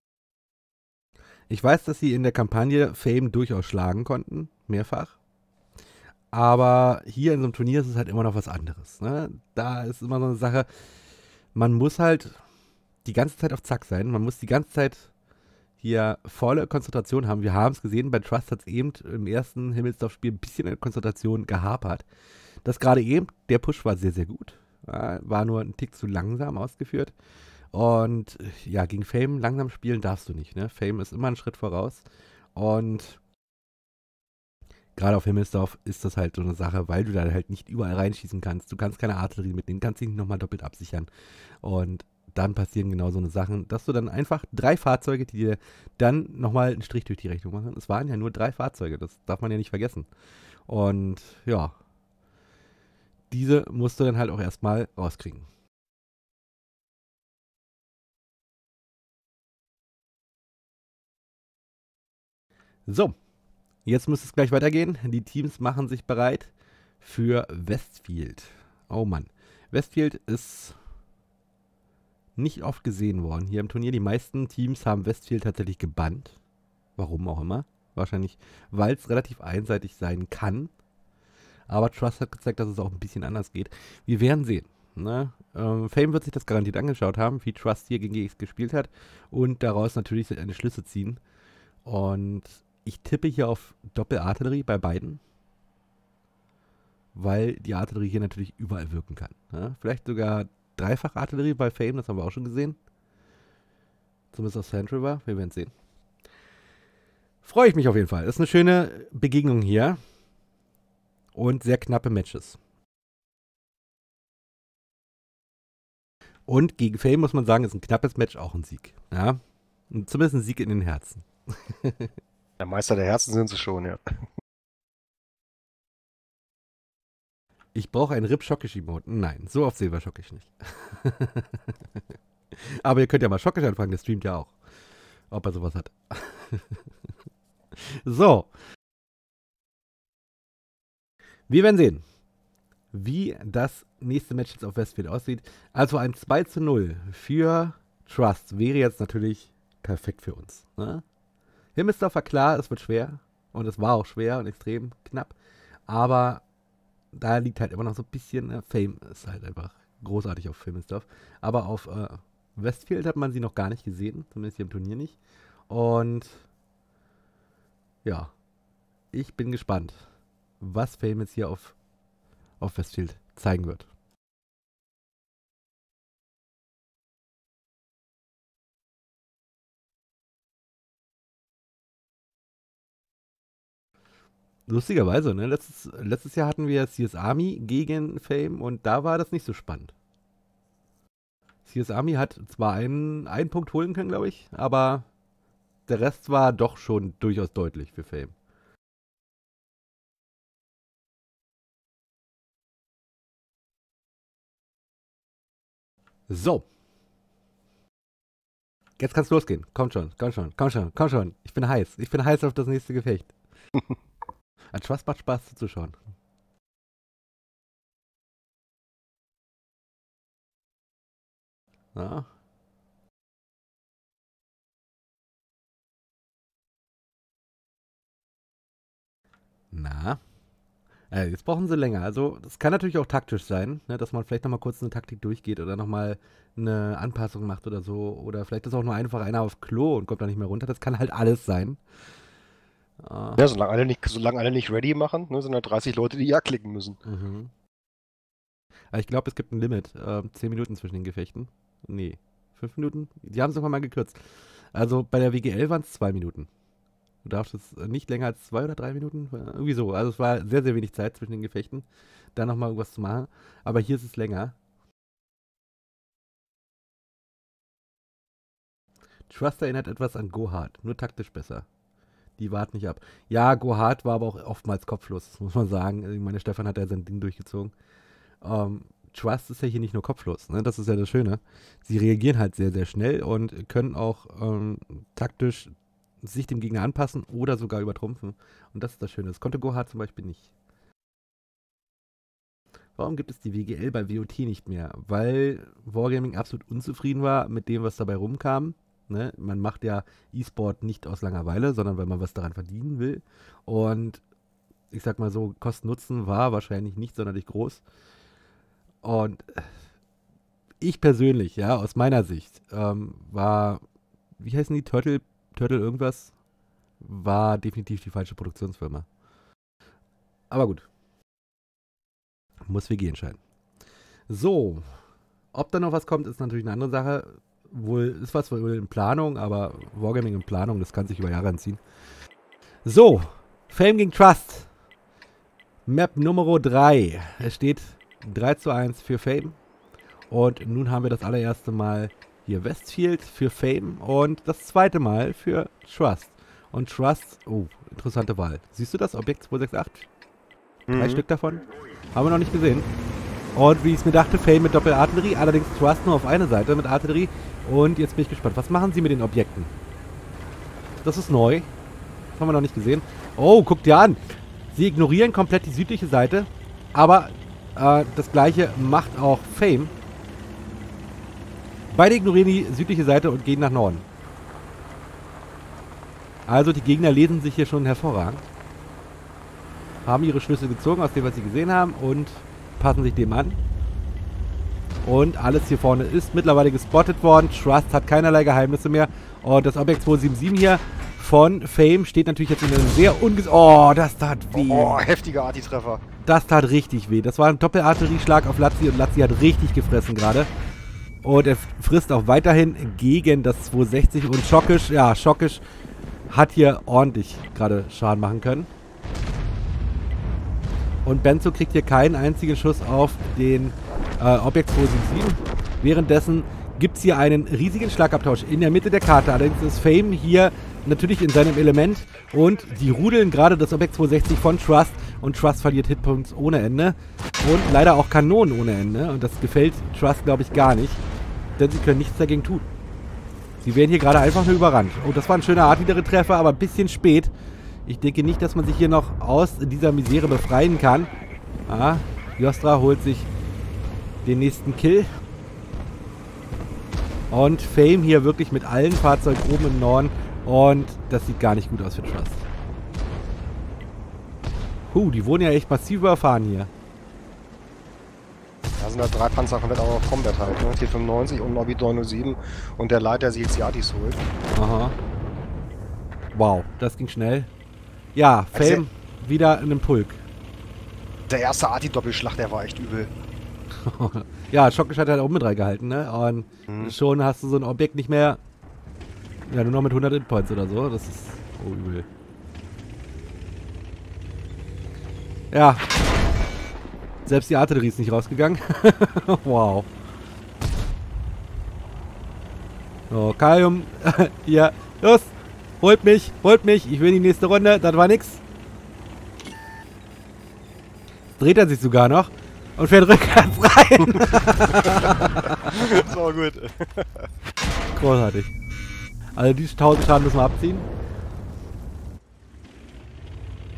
Ich weiß, dass sie in der Kampagne Fame durchaus schlagen konnten. Mehrfach. Aber hier in so einem Turnier ist es halt immer noch was anderes. Ne? Da ist immer so eine Sache, man muss halt die ganze Zeit auf Zack sein. Man muss die ganze Zeit hier volle Konzentration haben. Wir haben es gesehen, bei Trust hat es eben im ersten Himmelsdorf-Spiel ein bisschen in Konzentration gehapert. Das gerade eben, der Push war sehr, sehr gut. War nur ein Tick zu langsam ausgeführt. Und ja, gegen Fame langsam spielen darfst du nicht. Ne? Fame ist immer einen Schritt voraus. Und gerade auf Himmelsdorf ist das halt so eine Sache, weil du da halt nicht überall reinschießen kannst. Du kannst keine Artillerie mitnehmen, kannst dich nicht nochmal doppelt absichern. Und dann passieren genau so eine Sachen, dass du dann einfach 3 Fahrzeuge, die dir dann nochmal einen Strich durch die Rechnung machen. Es waren ja nur 3 Fahrzeuge, das darf man ja nicht vergessen. Und ja, diese musst du dann halt auch erstmal rauskriegen. So, jetzt muss es gleich weitergehen. Die Teams machen sich bereit für Westfield. Oh Mann. Westfield ist nicht oft gesehen worden hier im Turnier. Die meisten Teams haben Westfield tatsächlich gebannt. Warum auch immer. Wahrscheinlich, weil es relativ einseitig sein kann. Aber Trust hat gezeigt, dass es auch ein bisschen anders geht. Wir werden sehen. Ne? Fame wird sich das garantiert angeschaut haben, wie Trust hier gegen GX gespielt hat. Und daraus natürlich seine Schlüsse ziehen. Und ich tippe hier auf Doppelartillerie bei beiden. Weil die Artillerie hier natürlich überall wirken kann. Ne? Vielleicht sogar Dreifach-Artillerie bei Fame, das haben wir auch schon gesehen. Zumindest auf Sand River, wir werden sehen. Freue ich mich auf jeden Fall. Das ist eine schöne Begegnung hier. Und sehr knappe Matches. Und gegen Fame muss man sagen, ist ein knappes Match auch ein Sieg. Ja? Und zumindest ein Sieg in den Herzen. Der Meister der Herzen sind sie schon, ja. Ich brauche einen Rip Schockisch-Emote. Nein, so oft Silber schocke ich nicht. Aber ihr könnt ja mal Schockisch anfangen, der streamt ja auch. Ob er sowas hat. So. Wir werden sehen, wie das nächste Match jetzt auf Westfield aussieht. Also ein 2:0 für Trust wäre jetzt natürlich perfekt für uns. Ne? Himmelsdorf war klar, es wird schwer. Und es war auch schwer und extrem knapp. Aber da liegt halt immer noch so ein bisschen Fame. Ist halt einfach großartig auf Himmelsdorf. Aber auf Westfield hat man sie noch gar nicht gesehen. Zumindest hier im Turnier nicht. Und ja, ich bin gespannt, was Fame jetzt hier auf Westfield zeigen wird. Lustigerweise, ne? Letztes Jahr hatten wir CS Army gegen Fame und da war das nicht so spannend. CS Army hat zwar einen Punkt holen können, glaube ich, aber der Rest war doch schon durchaus deutlich für Fame. So. Jetzt kann's losgehen. Kommt schon, komm schon, komm schon, komm schon. Ich bin heiß. Ich bin heiß auf das nächste Gefecht. An Trust macht Spaß zuzuschauen. Ja. Na? Jetzt brauchen sie länger. Also, das kann natürlich auch taktisch sein, ne, dass man vielleicht nochmal kurz eine Taktik durchgeht oder nochmal eine Anpassung macht oder so. Oder vielleicht ist auch nur einfach einer auf Klo und kommt da nicht mehr runter. Das kann halt alles sein. Ja, solange alle nicht ready machen, ne, sind da 30 Leute, die ja klicken müssen. Mhm. Aber ich glaube, es gibt ein Limit. 10 Minuten zwischen den Gefechten. Nee, 5 Minuten? Die haben es irgendwann mal gekürzt. Also bei der WGL waren es 2 Minuten. Du darfst es nicht länger als 2 oder 3 Minuten. Irgendwie so. Also es war sehr, sehr wenig Zeit zwischen den Gefechten, da nochmal irgendwas zu machen. Aber hier ist es länger. Trust erinnert etwas an Go Hard, nur taktisch besser. Die warten nicht ab. Ja, Go Hard war aber auch oftmals kopflos, das muss man sagen. Ich meine, Stefan hat ja sein Ding durchgezogen. Trust ist ja hier nicht nur kopflos, ne? Das ist ja das Schöne. Sie reagieren halt sehr, sehr schnell und können auch taktisch sich dem Gegner anpassen oder sogar übertrumpfen. Und das ist das Schöne. Das konnte Go Hard zum Beispiel nicht. Warum gibt es die WGL bei WOT nicht mehr? Weil Wargaming absolut unzufrieden war mit dem, was dabei rumkam. Ne? Man macht ja E-Sport nicht aus Langeweile, sondern weil man was daran verdienen will. Und ich sag mal so, Kosten-Nutzen war wahrscheinlich nicht sonderlich groß. Und ich persönlich, ja, aus meiner Sicht, war, wie heißen die, Turtle irgendwas, war definitiv die falsche Produktionsfirma. Aber gut. Muss WG entscheiden. So. Ob da noch was kommt, ist natürlich eine andere Sache. Ist was wohl in Planung, aber Wargaming in Planung, das kann sich über Jahre anziehen. So. Fame gegen Trust. Map Nummer 3. Es steht 3:1 für Fame. Und nun haben wir das allererste Mal hier Westfield für Fame und das zweite Mal für Trust. Und Trust, oh, interessante Wahl. Siehst du das? Objekt 268? 3 Stück davon. Haben wir noch nicht gesehen. Und wie ich es mir dachte, Fame mit Doppelartillerie, allerdings Trust nur auf eine Seite mit Artillerie. Und jetzt bin ich gespannt. Was machen sie mit den Objekten? Das ist neu. Das haben wir noch nicht gesehen. Oh, guck dir an. Sie ignorieren komplett die südliche Seite. Aber das gleiche macht auch Fame. Beide ignorieren die südliche Seite und gehen nach Norden. Also die Gegner lesen sich hier schon hervorragend. Haben ihre Schlüsse gezogen aus dem, was sie gesehen haben und passen sich dem an. Und alles hier vorne ist mittlerweile gespottet worden. Trust hat keinerlei Geheimnisse mehr. Und das Objekt 277 hier von Fame steht natürlich jetzt in einem sehr Oh, das tat weh. Oh, heftiger Arti-Treffer. Das tat richtig weh. Das war ein Doppelartillerieschlag auf Lazzi und Lazzi hat richtig gefressen gerade. Und er frisst auch weiterhin gegen das 260 und Schockisch, ja, Schockisch hat hier ordentlich gerade Schaden machen können. Und Benzo kriegt hier keinen einzigen Schuss auf den Objekt 277. Währenddessen gibt es hier einen riesigen Schlagabtausch in der Mitte der Karte. Allerdings ist Fame hier natürlich in seinem Element und die rudeln gerade das Objekt 260 von Trust und Trust verliert Hitpoints ohne Ende und leider auch Kanonen ohne Ende und das gefällt Trust, glaube ich, gar nicht, denn sie können nichts dagegen tun. Sie werden hier gerade einfach nur überrannt. Oh, das war ein schöner Artillerietreffer, aber ein bisschen spät. Ich denke nicht, dass man sich hier noch aus dieser Misere befreien kann. Ah, Jostra holt sich den nächsten Kill. Und Fame hier wirklich mit allen Fahrzeugen oben im Norden. Und das sieht gar nicht gut aus für Trust. Die wurden ja echt massiv überfahren hier. Da sind halt 3 Panzer komplett auch auf Combat halt, ne? T95 und Nobby 907 und der Leiter, der sich jetzt die Artis holt. Aha. Wow, das ging schnell. Ja, Fame wieder in einem Pulk. Der erste Arti-Doppelschlag, der war echt übel. Ja, Schockisch hat halt auch mit 3 gehalten, ne? Und schon hast du so ein Objekt nicht mehr. Ja, nur noch mit 100 Hitpoints oder so. Das ist übel. Ja. Selbst die Artillerie ist nicht rausgegangen. Wow. So, Kalium. Hier. Los. Holt mich. Ich will in die nächste Runde. Das war nix. Dreht er sich sogar noch. Und fährt rückwärts rein. So gut. Großartig. Also die 1000 Schaden müssen wir abziehen.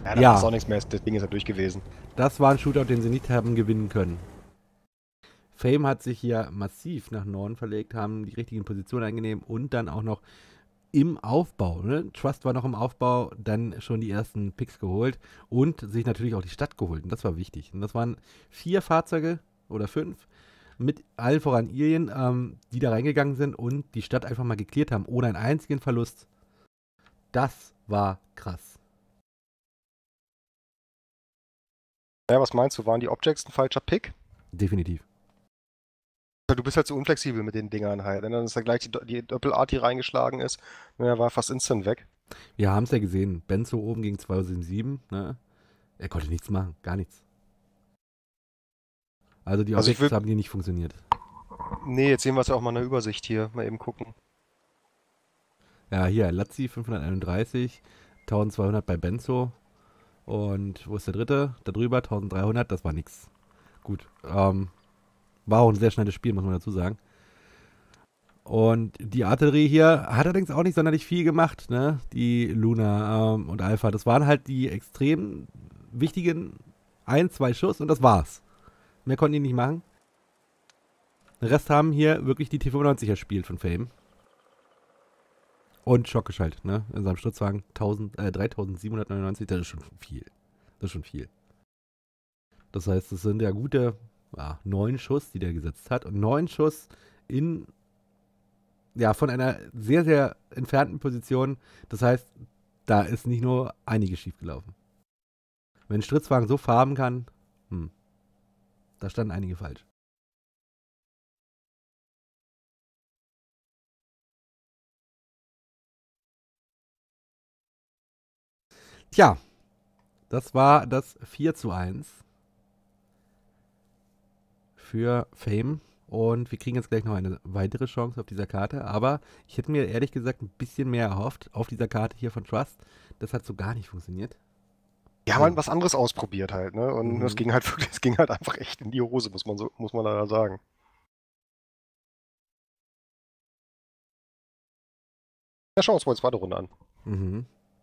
Ja, da Ja. ist auch nichts mehr. Das Ding ist ja durch gewesen. Das war ein Shootout, den sie nicht haben gewinnen können. Fame hat sich hier massiv nach Norden verlegt, haben die richtigen Positionen eingenommen und dann auch noch im Aufbau. Ne? Trust war noch im Aufbau, dann schon die ersten Picks geholt und sich natürlich auch die Stadt geholt. Und das war wichtig. Und das waren 4 Fahrzeuge oder 5 mit allen voran Irien, die da reingegangen sind und die Stadt einfach mal geklärt haben, ohne einen einzigen Verlust. Das war krass. Ja, was meinst du? Waren die Objects ein falscher Pick? Definitiv. Du bist halt so unflexibel mit den Dingern halt. Und dann ist ja gleich die Doppelart, die reingeschlagen ist. Ja, war fast instant weg. Wir haben es ja gesehen. Benzo oben gegen 277. Ne? Er konnte nichts machen. Gar nichts. Also die Objekte haben hier nicht funktioniert. Nee, jetzt sehen wir es ja auch mal in der Übersicht hier. Mal eben gucken. Ja, hier, Lazzi 531, 1200 bei Benzo. Und wo ist der dritte? Da drüber 1300, das war nix. Gut, war auch ein sehr schnelles Spiel, muss man dazu sagen. Und die Artillerie hier hat allerdings auch nicht sonderlich viel gemacht, ne? Die Luna und Alpha, das waren halt die extrem wichtigen 1, 2 Schuss und das war's. Mehr konnten die nicht machen. Den Rest haben hier wirklich die T95 erspielt von Fame. Und Schock geschaltet, ne? In seinem Sturzwagen 3799, das ist schon viel. Das ist schon viel. Das heißt, es sind ja gute 9 Schuss, die der gesetzt hat. Und 9 Schuss von einer sehr, sehr entfernten Position. Das heißt, da ist nicht nur einiges schief gelaufen. Wenn ein Stritzwagen so farben kann, da standen einige falsch. Tja, das war das 4:1 für Fame. Und wir kriegen jetzt gleich noch eine weitere Chance auf dieser Karte. Aber ich hätte mir ehrlich gesagt ein bisschen mehr erhofft auf dieser Karte hier von Trust. Das hat so gar nicht funktioniert. Die haben halt was anderes ausprobiert halt, ne? Und es ging halt wirklich, es ging halt einfach echt in die Hose, muss man leider sagen. Ja, schauen wir uns mal die zweite Runde an. Mhm.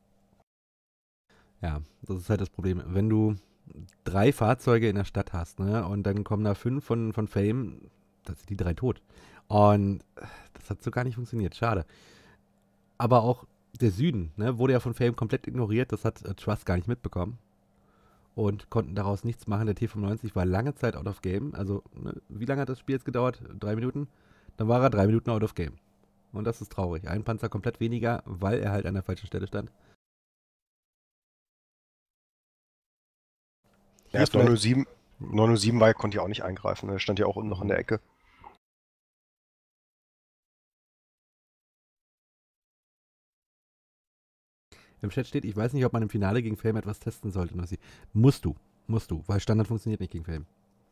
Ja, das ist halt das Problem. Wenn du 3 Fahrzeuge in der Stadt hast, ne, und dann kommen da 5 von Fame, dann sind die 3 tot. Und das hat so gar nicht funktioniert. Schade. Aber auch der Süden, ne, wurde ja von Fame komplett ignoriert. Das hat Trust gar nicht mitbekommen. Und konnten daraus nichts machen. Der T95 war lange Zeit out of game. Also, ne, wie lange hat das Spiel jetzt gedauert? 3 Minuten? Dann war er 3 Minuten out of game. Und das ist traurig. Ein Panzer komplett weniger, weil er halt an der falschen Stelle stand. Ja, das 907 war, konnte ja auch nicht eingreifen. Er stand ja auch unten noch in der Ecke. Im Chat steht, ich weiß nicht, ob man im Finale gegen Fame etwas testen sollte. Musst du, weil Standard funktioniert nicht gegen Fame.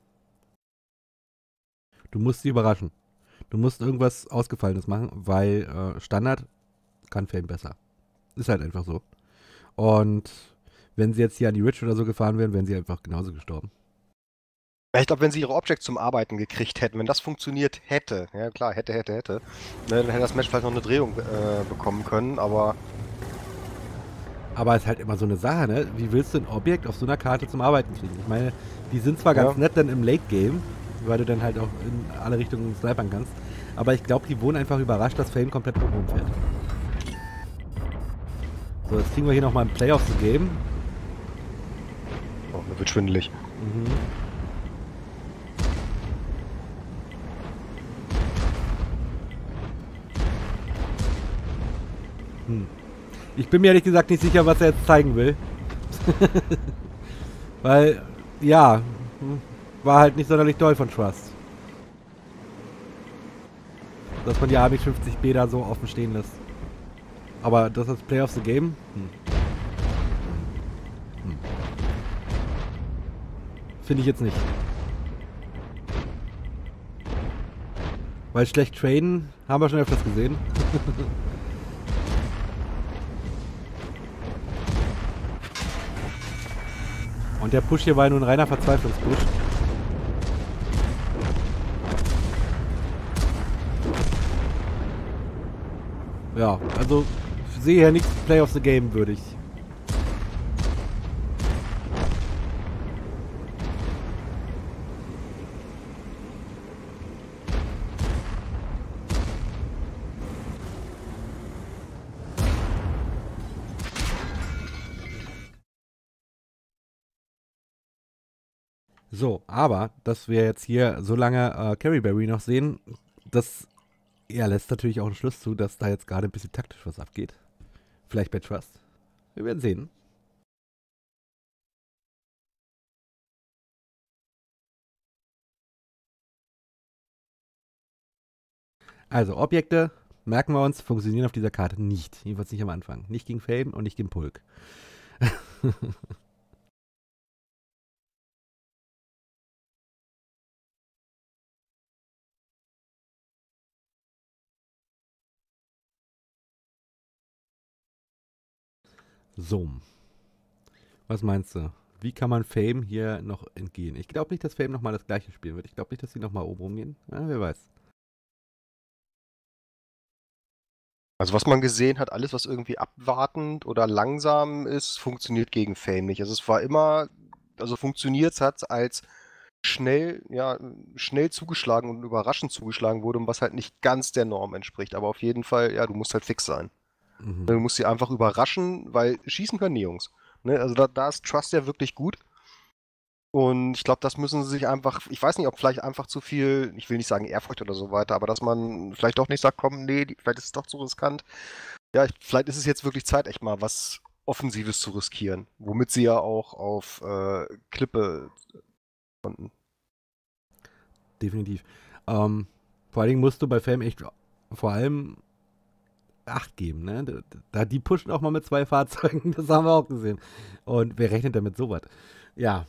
Du musst sie überraschen. Du musst irgendwas Ausgefallenes machen, weil Standard kann Fame besser. Ist halt einfach so. Und wenn sie jetzt hier an die Ridge oder so gefahren wären, wären sie einfach genauso gestorben. Ich glaube, wenn sie ihre Objects zum Arbeiten gekriegt hätten, wenn das funktioniert hätte, ja klar, hätte, ne, dann hätte das Match vielleicht noch eine Drehung bekommen können, aber... Aber es ist halt immer so eine Sache, ne? Wie willst du ein Objekt auf so einer Karte zum Arbeiten kriegen? Ich meine, die sind zwar ganz nett dann im Late-Game, weil du dann halt auch in alle Richtungen snipern kannst, aber ich glaube, die wurden einfach überrascht, dass Fame komplett rumfährt. So, jetzt kriegen wir hier nochmal ein Playoff zu geben. Oh, mir wird schwindelig. Ich bin mir ehrlich gesagt nicht sicher, was er jetzt zeigen will. Weil, ja, war halt nicht sonderlich doll von Trust. Dass man die AMX-50B da so offen stehen lässt. Aber das ist Play of the Game? Finde ich jetzt nicht. Weil schlecht traden haben wir schon öfters gesehen. Und der Push hier war ja nur ein reiner Verzweiflungspush. Ja, also ich sehe ja nichts Play of the Game würdig. So, aber, dass wir jetzt hier so lange Carryberry noch sehen, das lässt natürlich auch einen Schluss zu, dass da jetzt gerade ein bisschen taktisch was abgeht. Vielleicht bei Trust. Wir werden sehen. Also, Objekte, merken wir uns, funktionieren auf dieser Karte nicht. Jedenfalls nicht am Anfang. Nicht gegen Fame und nicht gegen Pulk. So. Was meinst du? Wie kann man Fame hier noch entgehen? Ich glaube nicht, dass Fame nochmal das gleiche spielen wird. Ich glaube nicht, dass sie nochmal oben rumgehen. Ja, wer weiß. Also was man gesehen hat, alles was irgendwie abwartend oder langsam ist, funktioniert gegen Fame nicht. Also es war immer, also funktioniert hat als schnell, ja, schnell zugeschlagen und überraschend zugeschlagen wurde, und was halt nicht ganz der Norm entspricht. Aber auf jeden Fall, ja, du musst halt fix sein. Du musst sie einfach überraschen, weil schießen können die Jungs. Ne? Also da ist Trust ja wirklich gut. Und ich glaube, das müssen sie sich einfach, ich weiß nicht, ob vielleicht einfach zu viel, ich will nicht sagen Ehrfurcht oder so weiter, aber dass man vielleicht doch nicht sagt, komm, nee, vielleicht ist es doch zu riskant. Ja, vielleicht ist es jetzt wirklich Zeit, echt mal was Offensives zu riskieren, womit sie ja auch auf Klippe konnten. Definitiv. Vor allen Dingen musst du bei Fame echt vor allem Acht geben, ne? Die pushen auch mal mit 2 Fahrzeugen, das haben wir auch gesehen. Und wer rechnet denn mit sowas? Ja.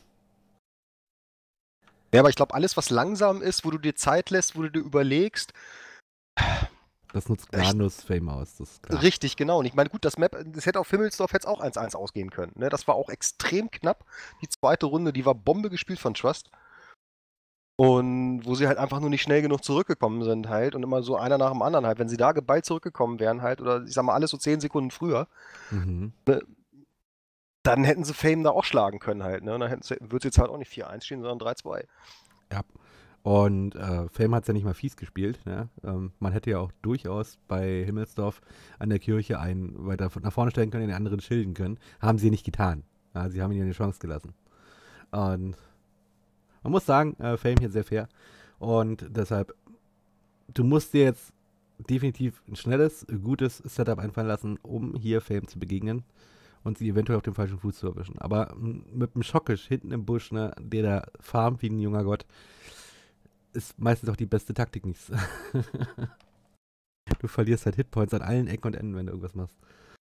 Ja, aber ich glaube, alles, was langsam ist, wo du dir Zeit lässt, wo du dir überlegst. Das nutzt gnadenlos Fame aus, das ist klar. Richtig, genau. Und ich meine, gut, das hätte auf Himmelsdorf jetzt auch 1-1 ausgehen können. Ne? Das war auch extrem knapp. Die zweite Runde, die war Bombe gespielt von Trust. Und wo sie halt einfach nur nicht schnell genug zurückgekommen sind halt und immer so einer nach dem anderen halt. Wenn sie da geballt zurückgekommen wären halt, oder ich sag mal alles so 10 Sekunden früher, Mhm. ne, dann hätten sie Fame da auch schlagen können halt. Ne? Und dann würde es jetzt halt auch nicht 4-1 stehen, sondern 3-2. Ja. Und Fame hat es ja nicht mal fies gespielt. Ne? Man hätte ja auch durchaus bei Himmelsdorf an der Kirche einen weiter nach vorne stellen können, den anderen schilden können. Haben sie nicht getan. Ja, sie haben ihnen eine Chance gelassen. Und man muss sagen, Fame hier sehr fair. Und deshalb, du musst dir jetzt definitiv ein schnelles, gutes Setup einfallen lassen, um hier Fame zu begegnen und sie eventuell auf dem falschen Fuß zu erwischen. Aber mit einem Schockisch hinten im Busch, ne, der da farmt wie ein junger Gott, ist meistens auch die beste Taktik nichts. Du verlierst halt Hitpoints an allen Ecken und Enden, wenn du irgendwas machst.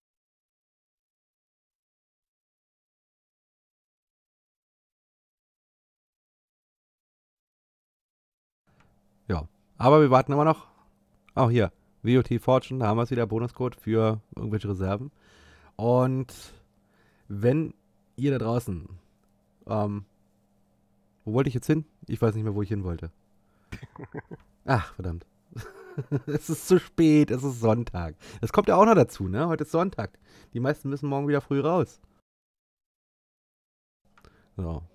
Ja, aber wir warten immer noch. Auch hier, WOT Fortune, da haben wir es wieder, Bonuscode für irgendwelche Reserven. Und wenn ihr da draußen, wo wollte ich jetzt hin? Ich weiß nicht mehr, wo ich hin wollte. Ach, verdammt. Es ist zu spät, es ist Sonntag. Das kommt ja auch noch dazu, ne? Heute ist Sonntag. Die meisten müssen morgen wieder früh raus. So.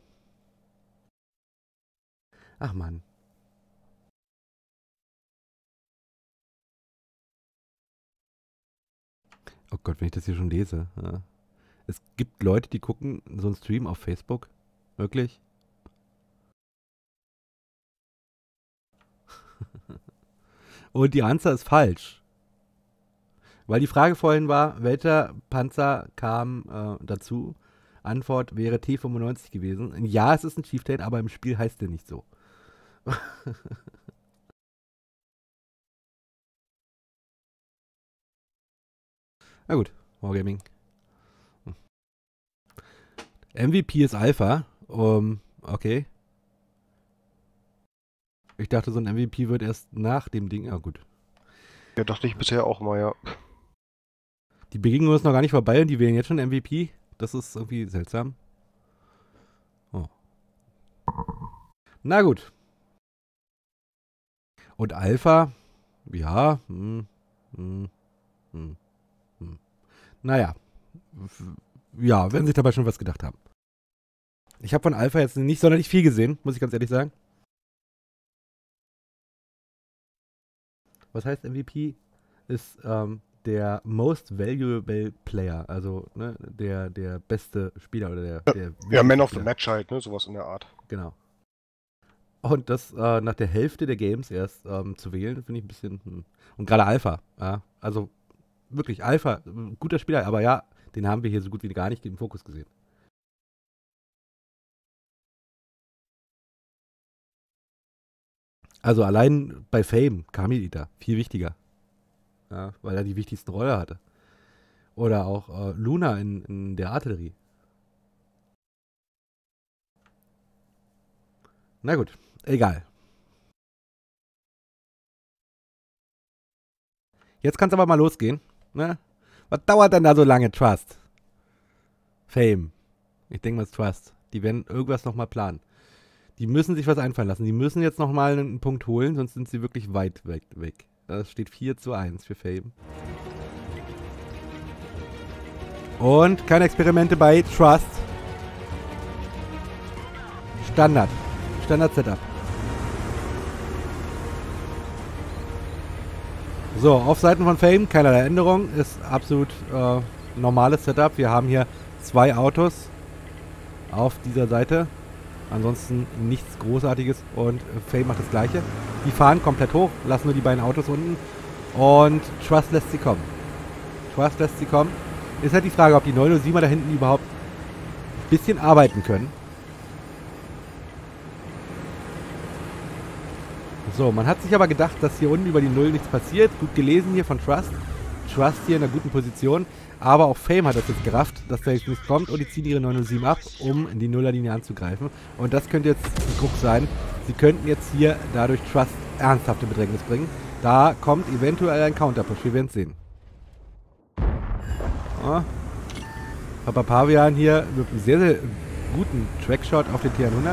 Ach Mann. Oh Gott, wenn ich das hier schon lese. Ja. Es gibt Leute, die gucken so einen Stream auf Facebook. Wirklich? Und die Antwort ist falsch. Weil die Frage vorhin war, welcher Panzer kam dazu? Antwort wäre T95 gewesen. Ja, es ist ein Chieftain, aber im Spiel heißt der nicht so. Na gut, Wargaming. MVP ist Alpha. Okay. Ich dachte, so ein MVP wird erst nach dem Ding. Ja, gut. Ja, dachte ich bisher auch mal, ja. Die Begegnung ist noch gar nicht vorbei und die wählen jetzt schon MVP. Das ist irgendwie seltsam. Oh. Na gut. Und Alpha, ja, naja. Ja, werden sich dabei schon was gedacht haben. Ich habe von Alpha jetzt nicht sonderlich viel gesehen, muss ich ganz ehrlich sagen. Was heißt MVP? Ist der Most Valuable Player, also ne, der beste Spieler oder der Ja, Man of the Spieler. Match halt, ne? Sowas in der Art. Genau. Und das nach der Hälfte der Games erst zu wählen, finde ich ein bisschen. Und gerade Alpha, ja. Also wirklich Alpha, guter Spieler, aber ja, den haben wir hier so gut wie gar nicht im Fokus gesehen. Also allein bei Fame, Kamil Eater, viel wichtiger. Ja, weil er die wichtigsten Rolle hatte. Oder auch Luna in der Artillerie. Na gut, egal. Jetzt kann es aber mal losgehen. Ne? Was dauert denn da so lange, Trust? Fame. Ich denke mal, es ist Trust. Die werden irgendwas nochmal planen. Die müssen sich was einfallen lassen. Die müssen jetzt nochmal einen Punkt holen, sonst sind sie wirklich weit weg. Das steht 4:1 für Fame. Und keine Experimente bei Trust. Standard-Setup. So, auf Seiten von Fame keinerlei Änderung. Ist absolut normales Setup. Wir haben hier 2 Autos auf dieser Seite. Ansonsten nichts Großartiges. Und Fame macht das Gleiche. Die fahren komplett hoch, lassen nur die beiden Autos unten. Und Trust lässt sie kommen. Ist halt die Frage, ob die 907er da hinten überhaupt ein bisschen arbeiten können. So, man hat sich aber gedacht, dass hier unten über die Null nichts passiert. Gut gelesen hier von Trust. Trust hier in einer guten Position. Aber auch Fame hat das jetzt gerafft, dass da jetzt nichts kommt. Und die ziehen ihre 907 ab, um in die Nullerlinie anzugreifen. Und das könnte jetzt ein Druck sein. Sie könnten jetzt hier dadurch Trust ernsthafte Bedrängnis bringen. Da kommt eventuell ein Counterpush. Wir werden es sehen. Oh. Papa Pavian hier mit einem sehr, sehr guten Trackshot auf den T100.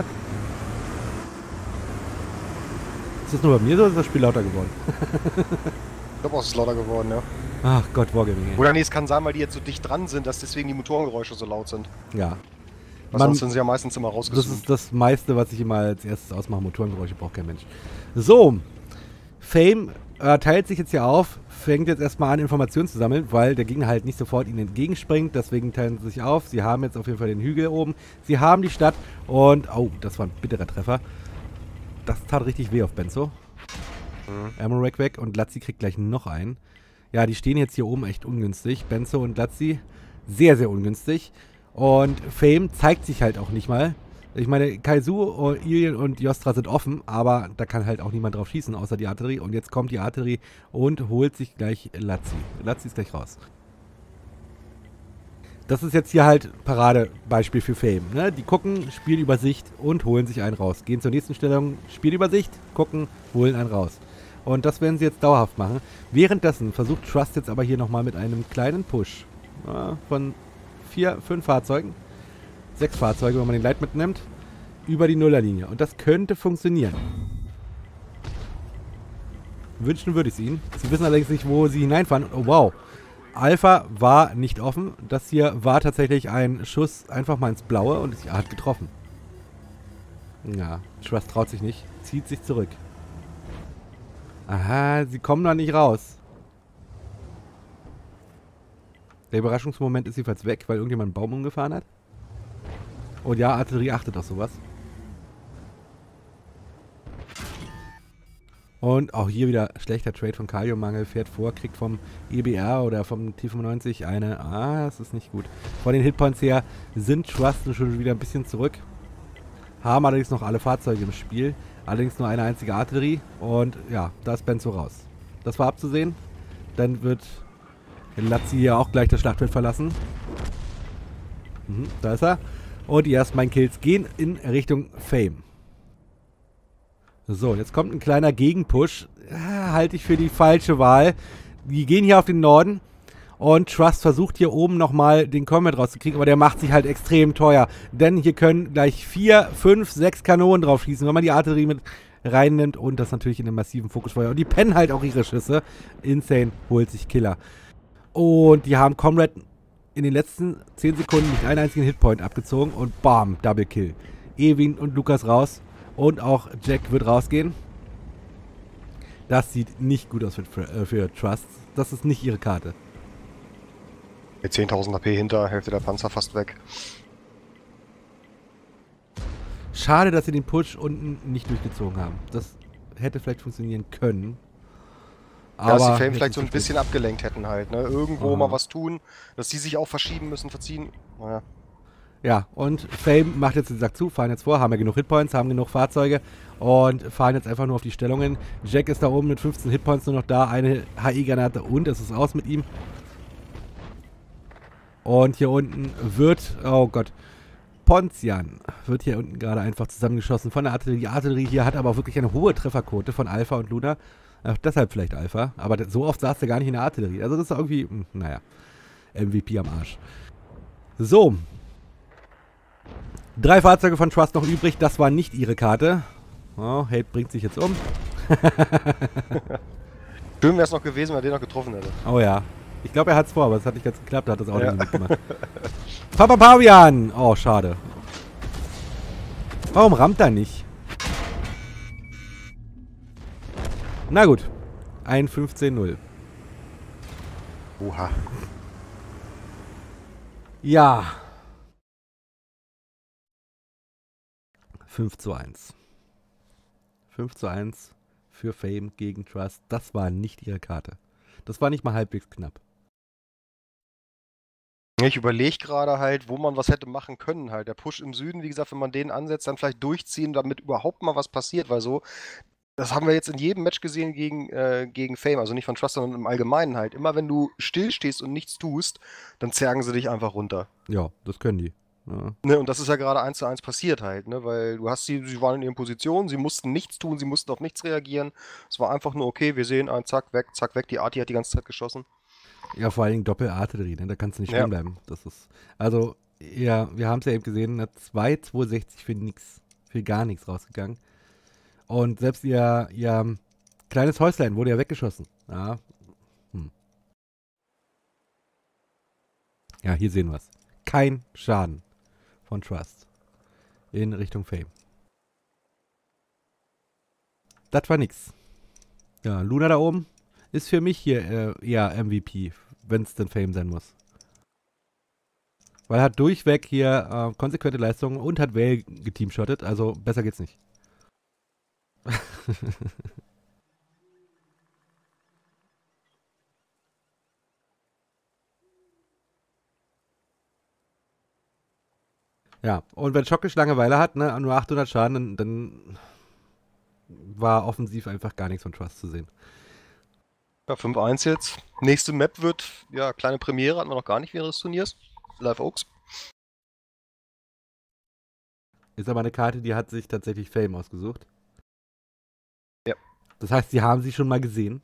Ist das nur bei mir so, oder ist das Spiel lauter geworden? Ich glaube auch, es ist lauter geworden, ja. Ach Gott, Wargaming, ey. Oder nee, es kann sein, weil die jetzt so dicht dran sind, dass deswegen die Motorengeräusche so laut sind. Ja. Sonst sind sie ja meistens immer rausgezogen. Das ist das meiste, was ich immer als erstes ausmache. Motorengeräusche braucht kein Mensch. So. Fame teilt sich jetzt hier auf, fängt jetzt erstmal an, Informationen zu sammeln, weil der Gegner halt nicht sofort ihnen entgegenspringt. Deswegen teilen sie sich auf. Sie haben jetzt auf jeden Fall den Hügel oben. Sie haben die Stadt und... Oh, das war ein bitterer Treffer. Das tat richtig weh auf Benzo. Amorek weg und Lazzi kriegt gleich noch einen. Ja, die stehen jetzt hier oben echt ungünstig. Benzo und Lazzi sehr, sehr ungünstig. Und Fame zeigt sich halt auch nicht mal. Ich meine, Kaizu, Ilian und Jostra sind offen, aber da kann halt auch niemand drauf schießen, außer die Artillerie. Und jetzt kommt die Artillerie und holt sich gleich Lazzi. Lazzi ist gleich raus. Das ist jetzt hier halt Paradebeispiel für Fame. Ne? Die gucken, spielen Übersicht und holen sich einen raus. Gehen zur nächsten Stellung, Spielübersicht, gucken, holen einen raus. Und das werden sie jetzt dauerhaft machen. Währenddessen versucht Trust jetzt aber hier nochmal mit einem kleinen Push von 4, 5 Fahrzeugen, 6 Fahrzeuge, wenn man den Light mitnimmt, über die Nullerlinie. Und das könnte funktionieren. Wünschen würde ich es ihnen. Sie wissen allerdings nicht, wo sie hineinfahren. Oh, wow. Alpha war nicht offen. Das hier war tatsächlich ein Schuss einfach mal ins Blaue und er hat getroffen. Ja, Trust traut sich nicht. Zieht sich zurück. Aha, sie kommen noch nicht raus. Der Überraschungsmoment ist jedenfalls weg, weil irgendjemand einen Baum umgefahren hat. Und ja, Artillerie achtet auf sowas. Und auch hier wieder schlechter Trade von Kaliummangel. Fährt vor, kriegt vom EBR oder vom T95 eine... Ah, das ist nicht gut. Von den Hitpoints her sind Trust schon wieder ein bisschen zurück. Haben allerdings noch alle Fahrzeuge im Spiel. Allerdings nur eine einzige Artillerie. Und ja, da ist Benzo raus. Das war abzusehen. Dann wird Lazzi hier auch gleich das Schlachtfeld verlassen. Da ist er. Und die ersten beiden Kills gehen in Richtung Fame. So, jetzt kommt ein kleiner Gegenpush. Halte ich für die falsche Wahl. Die gehen hier auf den Norden. Und Trust versucht hier oben nochmal den Combat rauszukriegen, aber der macht sich halt extrem teuer. Denn hier können gleich 4, 5, 6 Kanonen drauf schießen, wenn man die Artillerie mit reinnimmt und das natürlich in einem massiven Fokusfeuer. Und die pennen halt auch ihre Schüsse. Insane holt sich Killer. Und die haben Comrade in den letzten 10 Sekunden nicht einen einzigen Hitpoint abgezogen und bam, Double Kill. Ewin und Lukas raus und auch Jack wird rausgehen. Das sieht nicht gut aus für Trust. Das ist nicht ihre Karte. Mit 10.000 AP hinter, Hälfte der Panzer fast weg. Schade, dass sie den Push unten nicht durchgezogen haben. Das hätte vielleicht funktionieren können. Aber dass die Fame jetzt vielleicht ist so ein es bisschen abgelenkt hätten halt, ne? Irgendwo mal was tun, dass die sich auch verschieben müssen, verziehen. Naja. Ja, und Fame macht jetzt den Sack zu, fahren jetzt vor, haben ja genug Hitpoints, haben genug Fahrzeuge und fahren jetzt einfach nur auf die Stellungen. Jack ist da oben mit 15 Hitpoints nur noch da, eine HE-Granate und es ist aus mit ihm. Und hier unten wird, oh Gott, Pontian wird hier unten gerade einfach zusammengeschossen von der Artillerie. Die Artillerie hier hat aber auch wirklich eine hohe Trefferquote von Alpha und Luna. Ach, deshalb vielleicht Alpha, aber so oft saß der gar nicht in der Artillerie. Also das ist irgendwie, naja, MVP am Arsch. So. 3 Fahrzeuge von Trust noch übrig, das war nicht ihre Karte. Oh, Hate bringt sich jetzt um. Schön wäre es noch gewesen, wenn er den noch getroffen hätte. Oh ja. Ich glaube, er hat es vor, aber es hat nicht ganz geklappt, er hat das auch nicht mitgemacht. Papa Pavian! Oh, schade. Warum rammt er nicht? Na gut. Ein 15-0. Oha. Ja. 5:1. 5:1 für Fame gegen Trust. Das war nicht ihre Karte. Das war nicht mal halbwegs knapp. Ich überlege gerade halt, wo man was hätte machen können halt. Der Push im Süden, wie gesagt, wenn man den ansetzt, dann vielleicht durchziehen, damit überhaupt mal was passiert, weil so, das haben wir jetzt in jedem Match gesehen gegen Fame, also nicht von Trust, sondern im Allgemeinen halt. Immer wenn du stillstehst und nichts tust, dann zergen sie dich einfach runter. Ja, das können die. Ja. Ne, und das ist ja gerade 1:1 passiert halt, ne, weil du hast sie waren in ihren Positionen, sie mussten nichts tun, sie mussten auf nichts reagieren. Es war einfach nur, okay, wir sehen einen, zack, weg, die Arti hat die ganze Zeit geschossen. Ja, vor allen Dingen Doppel-Artillerie, ne? Da kannst du nicht stehen bleiben. Das ist, also, ja, wir haben es ja eben gesehen, 2,62 für nix, für gar nichts rausgegangen. Und selbst ihr kleines Häuslein wurde ja weggeschossen. Ja, ja, hier sehen wir es. Kein Schaden von Trust in Richtung Fame. Das war nix. Ja, Luna da oben ist für mich hier eher MVP, wenn es denn Fame sein muss. Weil er hat durchweg hier konsequente Leistungen und hat Vale geteamshottet, also besser geht's nicht. Ja, und wenn Schockisch Langeweile hat, ne, nur 800 Schaden, dann war offensiv einfach gar nichts von Trust zu sehen. Ja, 5:1 jetzt. Nächste Map wird, ja, kleine Premiere, hatten wir noch gar nicht während des Turniers. Live Oaks. Ist aber eine Karte, die hat sich tatsächlich Fame ausgesucht. Ja. Das heißt, sie haben sie schon mal gesehen.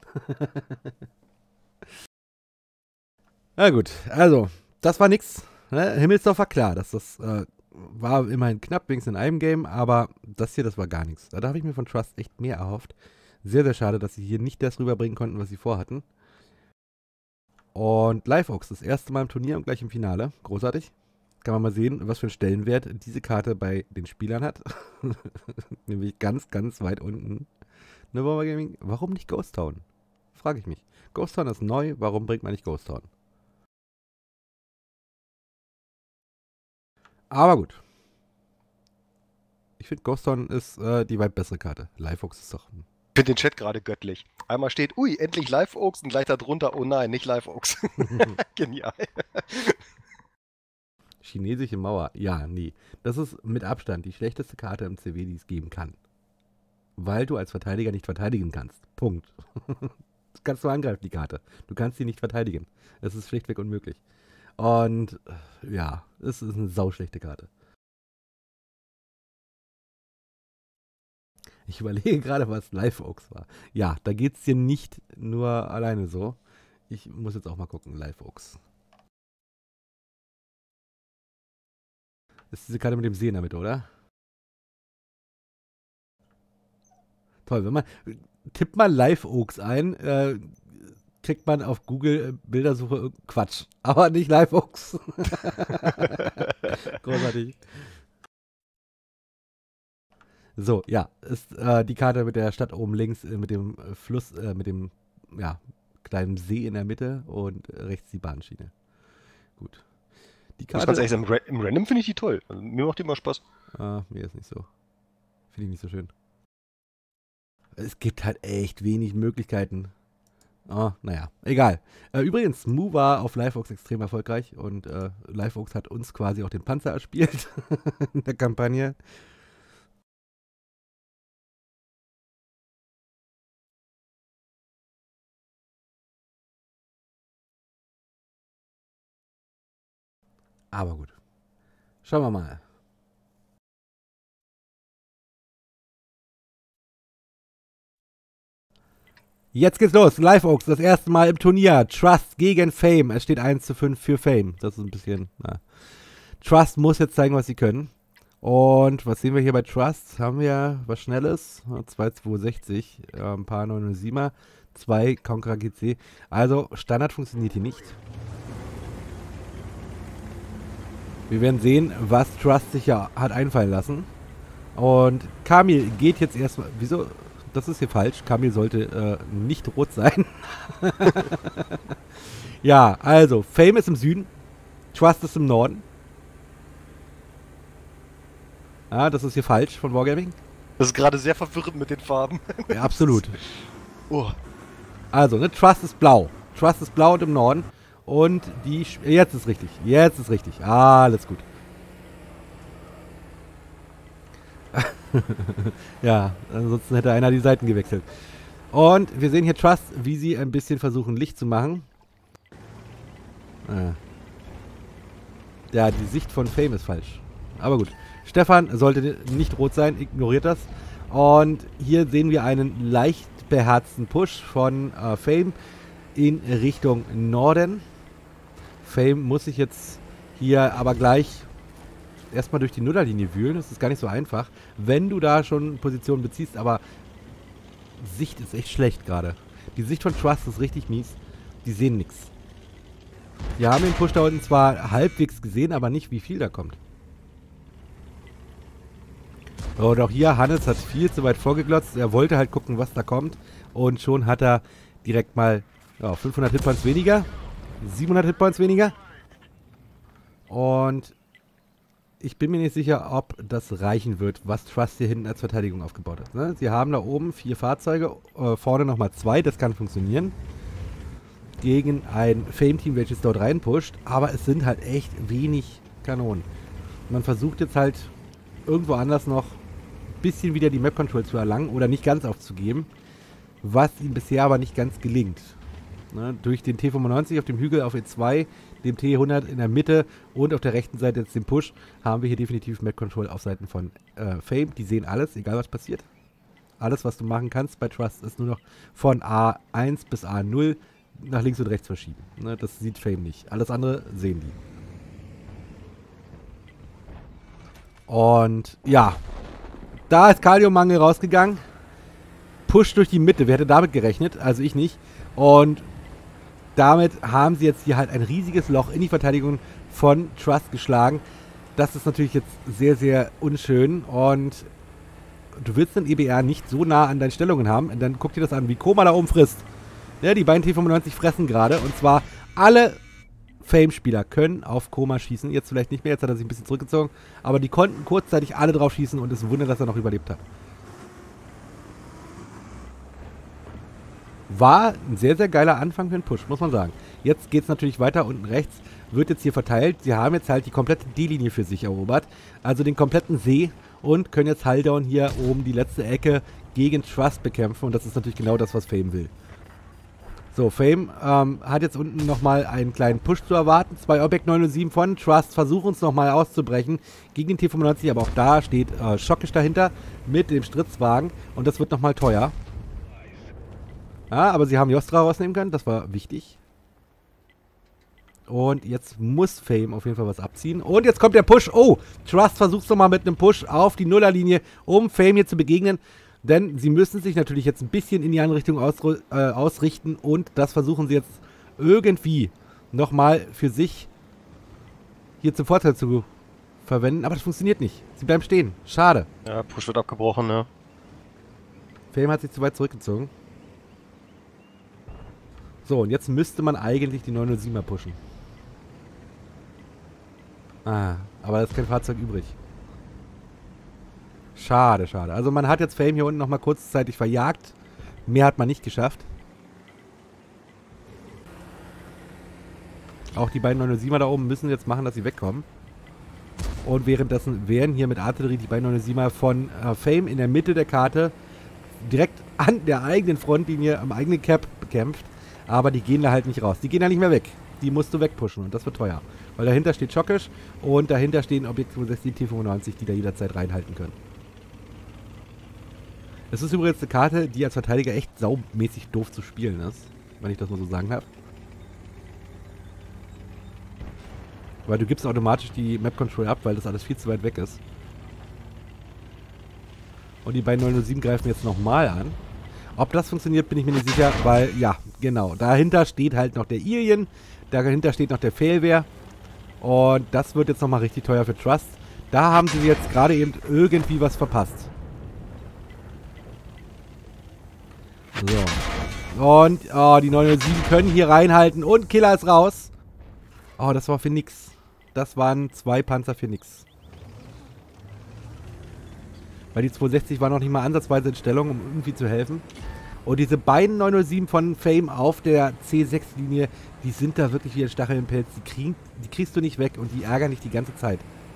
Na gut, also, das war nix. Ne? Himmelsdorf war klar, dass das war immerhin knapp, wenigstens in einem Game, aber das hier, das war gar nichts. Da habe ich mir von Trust echt mehr erhofft. Sehr, sehr schade, dass sie hier nicht das rüberbringen konnten, was sie vorhatten. Und Live Oaks, das erste Mal im Turnier und gleich im Finale. Großartig. Kann man mal sehen, was für einen Stellenwert diese Karte bei den Spielern hat. Nämlich ganz, ganz weit unten. Ne, Gaming, warum nicht Ghost Town? Frage ich mich. Ghost Town ist neu, warum bringt man nicht Ghost Town? Aber gut. Ich finde, Ghost Town ist die weit bessere Karte. Live Oaks ist doch... Ich finde den Chat gerade göttlich. Einmal steht, ui, endlich Live Oaks und gleich darunter, oh nein, nicht Live Oaks. Genial. Chinesische Mauer. Ja, nee. Das ist mit Abstand die schlechteste Karte im CW, die es geben kann. Weil du als Verteidiger nicht verteidigen kannst. Punkt. Das kannst du angreifen, die Karte. Du kannst sie nicht verteidigen. Es ist schlichtweg unmöglich. Und ja, es ist eine sauschlechte Karte. Ich überlege gerade, was Live Oaks war. Ja, da geht es dir nicht nur alleine so. Ich muss jetzt auch mal gucken, Live Oaks. Ist diese Karte mit dem See in der Mitte, oder? Toll, wenn man... Tippt mal Live Oaks ein, kriegt man auf Google Bildersuche Quatsch. Aber nicht Live Oaks. Großartig. So, ja, ist die Karte mit der Stadt oben links, mit dem Fluss, mit dem, ja, kleinen See in der Mitte und rechts die Bahnschiene. Gut. Die Ich muss ganz ehrlich sagen, im Random finde ich die toll. Also, mir macht die immer Spaß. Mir ist nicht so. Finde ich nicht so schön. Es gibt halt echt wenig Möglichkeiten. Oh, naja, egal. Übrigens, Mu war auf LiveOaks extrem erfolgreich und LiveOaks hat uns quasi auch den Panzer erspielt in der Kampagne. Aber gut. Schauen wir mal. Jetzt geht's los. LiveOaks, das erste Mal im Turnier. Trust gegen Fame. Es steht 1:5 für Fame. Das ist ein bisschen... Na. Trust muss jetzt zeigen, was sie können. Und was sehen wir hier bei Trust? Haben wir was Schnelles. 2,260. Ein paar 907er. 2 Conqueror GC. Also Standard funktioniert hier nicht. Wir werden sehen, was Trust sich ja hat einfallen lassen. Und Kamil geht jetzt erstmal... Wieso... Das ist hier falsch. Kamil sollte nicht rot sein. Ja, also, Fame ist im Süden. Trust ist im Norden. Ja, das ist hier falsch von Wargaming. Das ist gerade sehr verwirrend mit den Farben. Ja, absolut. Oh. Also, ne, Trust ist blau. Trust ist blau und im Norden. Und die... Jetzt ist richtig. Jetzt ist richtig. Alles gut. Ja, ansonsten hätte einer die Seiten gewechselt. Und wir sehen hier Trust, wie sie ein bisschen versuchen, Licht zu machen. Ja, die Sicht von Fame ist falsch. Aber gut. Stefan sollte nicht rot sein, ignoriert das. Und hier sehen wir einen leicht beherzten Push von Fame in Richtung Norden. Fame muss sich jetzt hier aber gleich erstmal durch die Nullerlinie wühlen. Das ist gar nicht so einfach, wenn du da schon Positionen beziehst, aber Sicht ist echt schlecht gerade. Die Sicht von Trust ist richtig mies. Die sehen nichts. Wir haben den Push da unten zwar halbwegs gesehen, aber nicht, wie viel da kommt. Und auch hier, Hannes hat viel zu weit vorgeglotzt. Er wollte halt gucken, was da kommt. Und schon hat er direkt mal 500 Hitpoints weniger. 700 Hitpoints weniger. Und ich bin mir nicht sicher, ob das reichen wird, was Trust hier hinten als Verteidigung aufgebaut hat. Ne? Sie haben da oben 4 Fahrzeuge, vorne nochmal 2, das kann funktionieren. Gegen ein Fame-Team, welches dort reinpusht. Aber es sind halt echt wenig Kanonen. Man versucht jetzt halt irgendwo anders noch ein bisschen wieder die Map-Control zu erlangen oder nicht ganz aufzugeben. Was ihm bisher aber nicht ganz gelingt. Ne? Durch den T95 auf dem Hügel auf E2, dem T100 in der Mitte und auf der rechten Seite jetzt den Push, haben wir hier definitiv Map-Control auf Seiten von Fame. Die sehen alles, egal was passiert. Alles, was du machen kannst bei Trust, ist nur noch von A1 bis A0 nach links und rechts verschieben. Ne? Das sieht Fame nicht. Alles andere sehen die. Und ja, da ist Kaliummangel rausgegangen. Push durch die Mitte. Wer hätte damit gerechnet? Also ich nicht. Und damit haben sie jetzt hier halt ein riesiges Loch in die Verteidigung von Trust geschlagen. Das ist natürlich jetzt sehr, sehr unschön. Und du willst den EBR nicht so nah an deinen Stellungen haben. Und dann guck dir das an, wie Koma da oben frisst. Ja, die beiden T95 fressen gerade. Und zwar alle Fame-Spieler können auf Koma schießen. Jetzt vielleicht nicht mehr, jetzt hat er sich ein bisschen zurückgezogen. Aber die konnten kurzzeitig alle drauf schießen und es ist ein Wunder, dass er noch überlebt hat. War ein sehr, sehr geiler Anfang für den Push, muss man sagen. Jetzt geht es natürlich weiter. Unten rechts wird jetzt hier verteilt. Sie haben jetzt halt die komplette D-Linie für sich erobert. Also den kompletten See. Und können jetzt Halldown hier oben die letzte Ecke gegen Trust bekämpfen. Und das ist natürlich genau das, was Fame will. So, Fame hat jetzt unten nochmal einen kleinen Push zu erwarten. 2 Objekt 907 von Trust versuchen es nochmal auszubrechen gegen den T95. Aber auch da steht Schockisch dahinter mit dem Stritzwagen. Und das wird nochmal teuer. Ja, aber sie haben Jostra rausnehmen können, das war wichtig. Und jetzt muss Fame auf jeden Fall was abziehen. Und jetzt kommt der Push. Oh, Trust versucht es nochmal mit einem Push auf die Nullerlinie, um Fame hier zu begegnen. Denn sie müssen sich natürlich jetzt ein bisschen in die andere Richtung ausrichten. Und das versuchen sie jetzt irgendwie nochmal für sich hier zum Vorteil zu verwenden. Aber das funktioniert nicht. Sie bleiben stehen. Schade. Ja, Push wird abgebrochen, ne? Fame hat sich zu weit zurückgezogen. So, und jetzt müsste man eigentlich die 907er pushen. Ah, aber da ist kein Fahrzeug übrig. Schade, schade. Also man hat jetzt Fame hier unten nochmal kurzzeitig verjagt. Mehr hat man nicht geschafft. Auch die beiden 907er da oben müssen jetzt machen, dass sie wegkommen. Und währenddessen werden hier mit Artillerie die beiden 907er von Fame in der Mitte der Karte direkt an der eigenen Frontlinie am eigenen Cap bekämpft. Aber die gehen da halt nicht raus. Die gehen da nicht mehr weg. Die musst du wegpushen und das wird teuer. Weil dahinter steht Schockisch und dahinter stehen Objekt 65 T95, die da jederzeit reinhalten können. Es ist übrigens eine Karte, die als Verteidiger echt saumäßig doof zu spielen ist. Wenn ich das mal so sagen darf. Weil du gibst automatisch die Map Control ab, weil das alles viel zu weit weg ist. Und die beiden 907 greifen jetzt nochmal an. Ob das funktioniert, bin ich mir nicht sicher, weil, ja, genau. Dahinter steht halt noch der Alien, dahinter steht noch der Failware. Und das wird jetzt nochmal richtig teuer für Trust. Da haben sie jetzt gerade eben irgendwie was verpasst. So. Und, oh, die 907 können hier reinhalten und Killer ist raus. Oh, das war für nix. Das waren 2 Panzer für nix. Weil die 260 war noch nicht mal ansatzweise in Stellung, um irgendwie zu helfen. Und diese beiden 907 von Fame auf der C6-Linie, die sind da wirklich wie ein Stachel im Pelz. Die kriegst du nicht weg und die ärgern dich die ganze Zeit.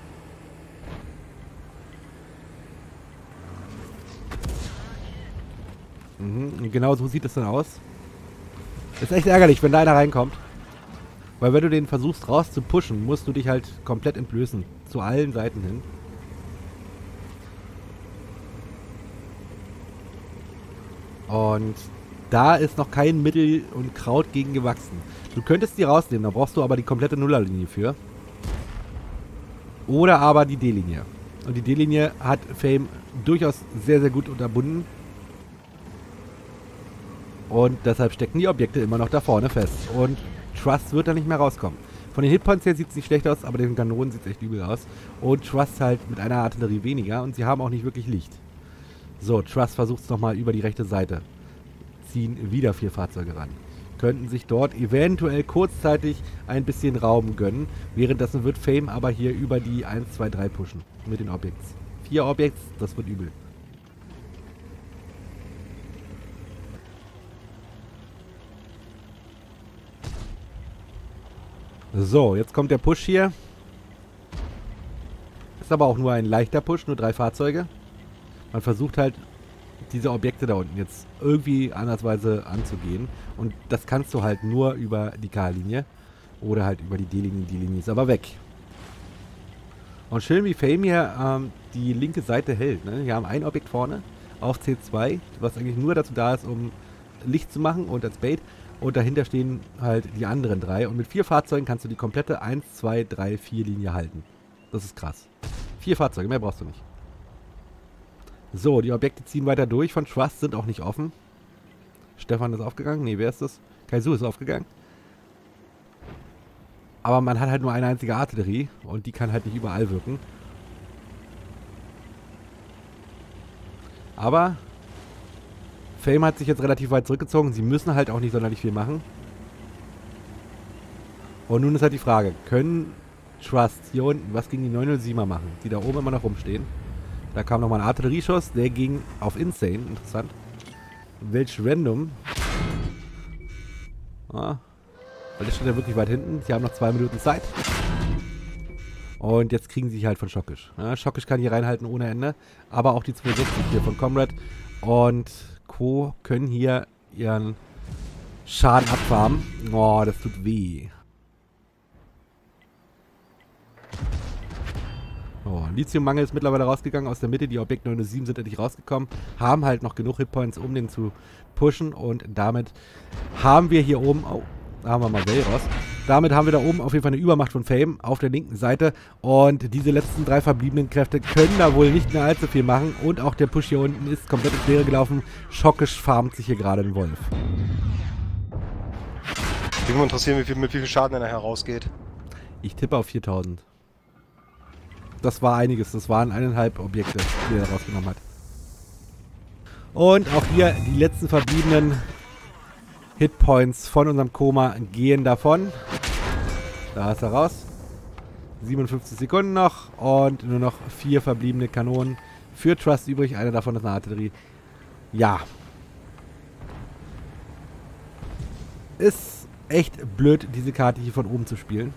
Mhm, genau so sieht es dann aus. Ist echt ärgerlich, wenn da einer reinkommt. Weil wenn du den versuchst raus zu pushen, musst du dich halt komplett entblößen. Zu allen Seiten hin. Und da ist noch kein Mittel und Kraut gegen gewachsen. Du könntest die rausnehmen, da brauchst du aber die komplette Nullerlinie für. Oder aber die D-Linie. Und die D-Linie hat Fame durchaus sehr, sehr gut unterbunden. Und deshalb stecken die Objekte immer noch da vorne fest. Und Trust wird da nicht mehr rauskommen. Von den Hitpoints her sieht es nicht schlecht aus, aber den Kanonen sieht es echt übel aus. Und Trust halt mit einer Artillerie weniger und sie haben auch nicht wirklich Licht. So, Trust versucht es nochmal über die rechte Seite. Ziehen wieder 4 Fahrzeuge ran. Könnten sich dort eventuell kurzzeitig ein bisschen Raum gönnen. Währenddessen wird Fame aber hier über die 1, 2, 3 pushen. Mit den Objekts. 4 Objekts, das wird übel. So, jetzt kommt der Push hier. Ist aber auch nur ein leichter Push, nur 3 Fahrzeuge. Man versucht halt, diese Objekte da unten jetzt irgendwie andersweise anzugehen. Und das kannst du halt nur über die K-Linie. Oder halt über die D-Linie. Die Linie ist aber weg. Und schön wie Fame hier die linke Seite hält. Ne? Wir haben ein Objekt vorne auf C2, was eigentlich nur dazu da ist, um Licht zu machen und als Bait. Und dahinter stehen halt die anderen 3. Und mit 4 Fahrzeugen kannst du die komplette 1, 2, 3, 4 Linie halten. Das ist krass. 4 Fahrzeuge, mehr brauchst du nicht. So, die Objekte ziehen weiter durch. Von Trust sind auch nicht offen. Stefan ist aufgegangen. Ne, wer ist das? Kaizu ist aufgegangen. Aber man hat halt nur eine einzige Artillerie. Und die kann halt nicht überall wirken. Aber Fame hat sich jetzt relativ weit zurückgezogen. Sie müssen halt auch nicht sonderlich viel machen. Und nun ist halt die Frage, können Trust hier unten was gegen die 907er machen, die da oben immer noch rumstehen? Da kam nochmal ein Artillerieschuss, der ging auf Insane, interessant. Welch random. Ah, weil das steht ja wirklich weit hinten. Sie haben noch 2 Minuten Zeit. Und jetzt kriegen sie sich halt von Schockisch. Ja, Schockisch kann hier reinhalten ohne Ende. Aber auch die 260 hier von Comrade und Co. können hier ihren Schaden abfarmen. Oh, das tut weh. Oh, Lithiummangel ist mittlerweile rausgegangen aus der Mitte. Die Objekt 907 sind endlich rausgekommen. Haben halt noch genug Hitpoints, um den zu pushen. Und damit haben wir hier oben... Oh, da haben wir mal Well raus. Damit haben wir da oben auf jeden Fall eine Übermacht von Fame auf der linken Seite. Und diese letzten 3 verbliebenen Kräfte können da wohl nicht mehr allzu viel machen. Und auch der Push hier unten ist komplett ins Leere gelaufen. Schockisch farmt sich hier gerade ein Wolf. Ich würde mich interessieren, mit wie viel Schaden er nachher rausgeht. Ich tippe auf 4000. Das war einiges. Das waren 1,5 Objekte, die er rausgenommen hat. Und auch hier die letzten verbliebenen Hitpoints von unserem Koma gehen davon. Da ist er raus. 57 Sekunden noch und nur noch 4 verbliebene Kanonen für Trust übrig. Einer davon ist eine Artillerie. Ja. Ist echt blöd, diese Karte hier von oben zu spielen.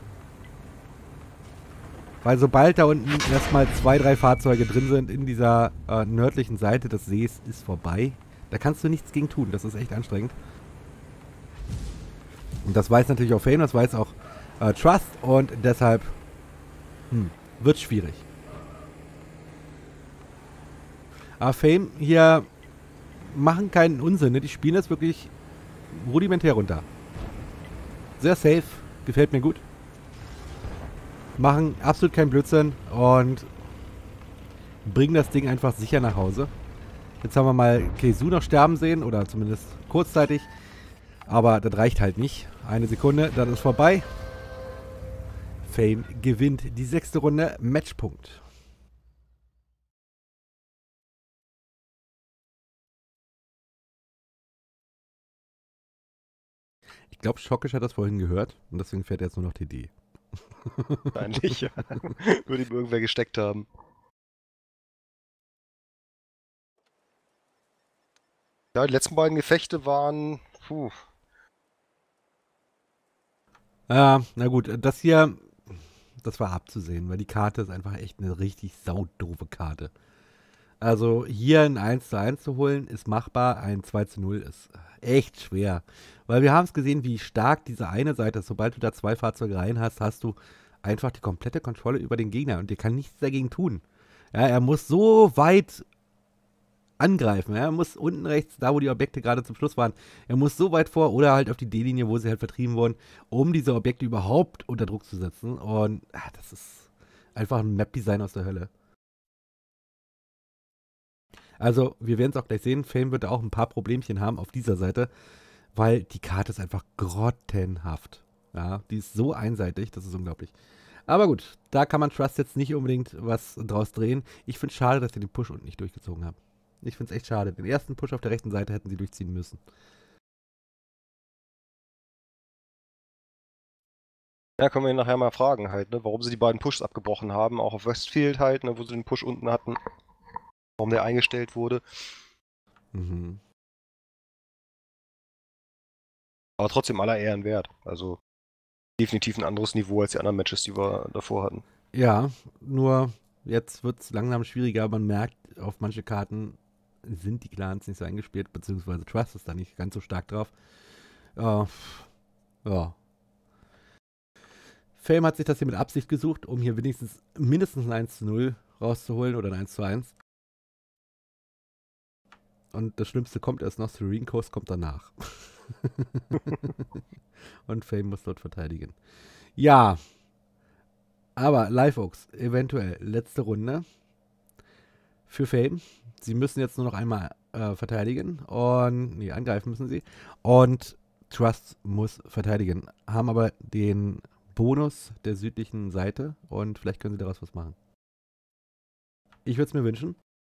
Weil sobald da unten erstmal 2, 3 Fahrzeuge drin sind in dieser nördlichen Seite des Sees, ist vorbei. Da kannst du nichts gegen tun. Das ist echt anstrengend. Und das weiß natürlich auch Fame, das weiß auch Trust. Und deshalb wird schwierig. Aber Fame hier machen keinen Unsinn. Ne? Die spielen das wirklich rudimentär runter. Sehr safe. Gefällt mir gut. Machen absolut keinen Blödsinn und bringen das Ding einfach sicher nach Hause. Jetzt haben wir mal Kesu noch sterben sehen, oder zumindest kurzzeitig. Aber das reicht halt nicht. Eine Sekunde, dann ist vorbei. Fame gewinnt die 6. Runde. Matchpunkt. Ich glaube, Schockisch hat das vorhin gehört und deswegen fährt er jetzt nur noch TD. Wahrscheinlich, ja. Würde ihm irgendwer gesteckt haben. Ja, die letzten beiden Gefechte waren... Puh. Ja, na gut, das hier, das war abzusehen, weil die Karte ist einfach echt eine richtig saudoofe Karte. Also hier ein 1:1 zu holen, ist machbar, ein 2:0 ist echt schwer. Weil wir haben es gesehen, wie stark diese eine Seite ist. Sobald du da 2 Fahrzeuge rein hast, hast du einfach die komplette Kontrolle über den Gegner und der kann nichts dagegen tun. Ja, er muss so weit angreifen. Ja? Er muss unten rechts, da wo die Objekte gerade zum Schluss waren, er muss so weit vor oder halt auf die D-Linie, wo sie halt vertrieben wurden, um diese Objekte überhaupt unter Druck zu setzen. Und das ist einfach ein Map-Design aus der Hölle. Also, wir werden es auch gleich sehen. Fame wird auch ein paar Problemchen haben auf dieser Seite, weil die Karte ist einfach grottenhaft. Ja, die ist so einseitig, das ist unglaublich. Aber gut, da kann man Trust jetzt nicht unbedingt was draus drehen. Ich finde es schade, dass sie den Push unten nicht durchgezogen haben. Ich finde es echt schade. Den ersten Push auf der rechten Seite hätten sie durchziehen müssen. Ja, können wir ihn nachher mal fragen halt, ne, warum sie die beiden Pushs abgebrochen haben, auch auf Westfield halt, ne, wo sie den Push unten hatten. Warum der eingestellt wurde. Mhm. Aber trotzdem aller Ehren wert. Also definitiv ein anderes Niveau als die anderen Matches, die wir davor hatten. Ja, nur jetzt wird es langsam schwieriger. Man merkt, auf manche Karten sind die Clans nicht so eingespielt, beziehungsweise Trust ist da nicht ganz so stark drauf. Ja. Fame hat sich das hier mit Absicht gesucht, um hier wenigstens mindestens ein 1:0 rauszuholen oder ein 1:1. Und das Schlimmste kommt erst noch, Serene Coast kommt danach. Und Fame muss dort verteidigen. Ja. Aber Live Oaks, eventuell letzte Runde für Fame. Sie müssen jetzt nur noch einmal verteidigen. Und, angreifen müssen sie. Und Trust muss verteidigen. Haben aber den Bonus der südlichen Seite. Und vielleicht können sie daraus was machen. Ich würde es mir wünschen.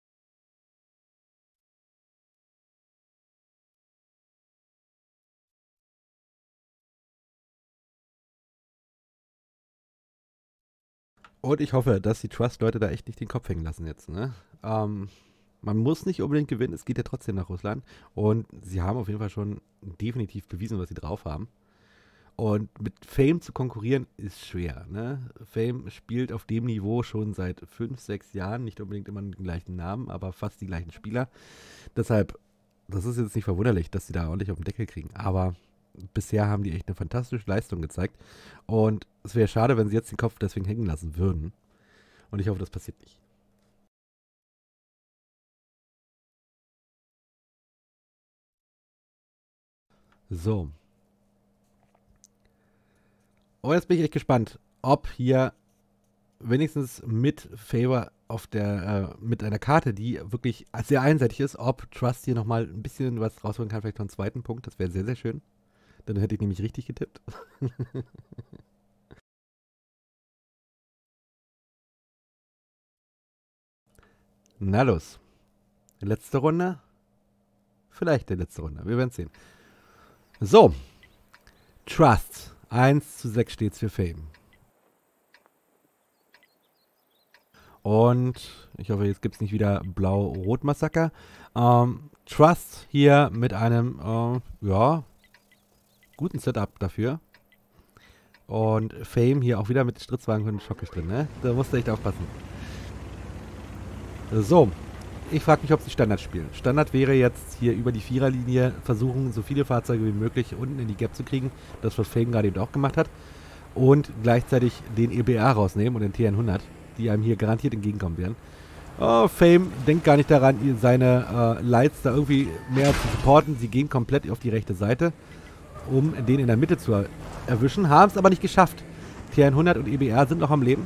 Und ich hoffe, dass die Trust-Leute da echt nicht den Kopf hängen lassen jetzt. Ne? Man muss nicht unbedingt gewinnen, es geht ja trotzdem nach Russland. Und sie haben auf jeden Fall schon definitiv bewiesen, was sie drauf haben. Und mit Fame zu konkurrieren ist schwer. Ne? Fame spielt auf dem Niveau schon seit 5, 6 Jahren. Nicht unbedingt immer den gleichen Namen, aber fast die gleichen Spieler. Deshalb, das ist jetzt nicht verwunderlich, dass sie da ordentlich auf den Deckel kriegen. Aber bisher haben die echt eine fantastische Leistung gezeigt. Und es wäre schade, wenn sie jetzt den Kopf deswegen hängen lassen würden. Und ich hoffe, das passiert nicht. So. Und jetzt bin ich echt gespannt, ob hier wenigstens mit Favor auf der, mit einer Karte, die wirklich sehr einseitig ist, ob Trust hier nochmal ein bisschen was rausholen kann, vielleicht noch einen zweiten Punkt. Das wäre sehr, sehr schön. Dann hätte ich nämlich richtig getippt. Na los. Letzte Runde? Vielleicht die letzte Runde. Wir werden sehen. So. Trust. 1:6 steht's für Fame. Und ich hoffe, jetzt gibt es nicht wieder Blau-Rot-Massaker. Trust hier mit einem, ja, guten Setup dafür. Und Fame hier auch wieder mit Stritzwagen und Schockisch drin, ne? Da musst du echt aufpassen. So, ich frage mich, ob sie Standard spielen. Standard wäre jetzt hier über die Viererlinie versuchen, so viele Fahrzeuge wie möglich unten in die Gap zu kriegen. Das, was Fame gerade eben auch gemacht hat. Und gleichzeitig den EBR rausnehmen und den TN100, die einem hier garantiert entgegenkommen werden. Oh, Fame denkt gar nicht daran, seine Lights da irgendwie mehr zu supporten. Sie gehen komplett auf die rechte Seite, um den in der Mitte zu erwischen. Haben es aber nicht geschafft. TN100 und EBR sind noch am Leben.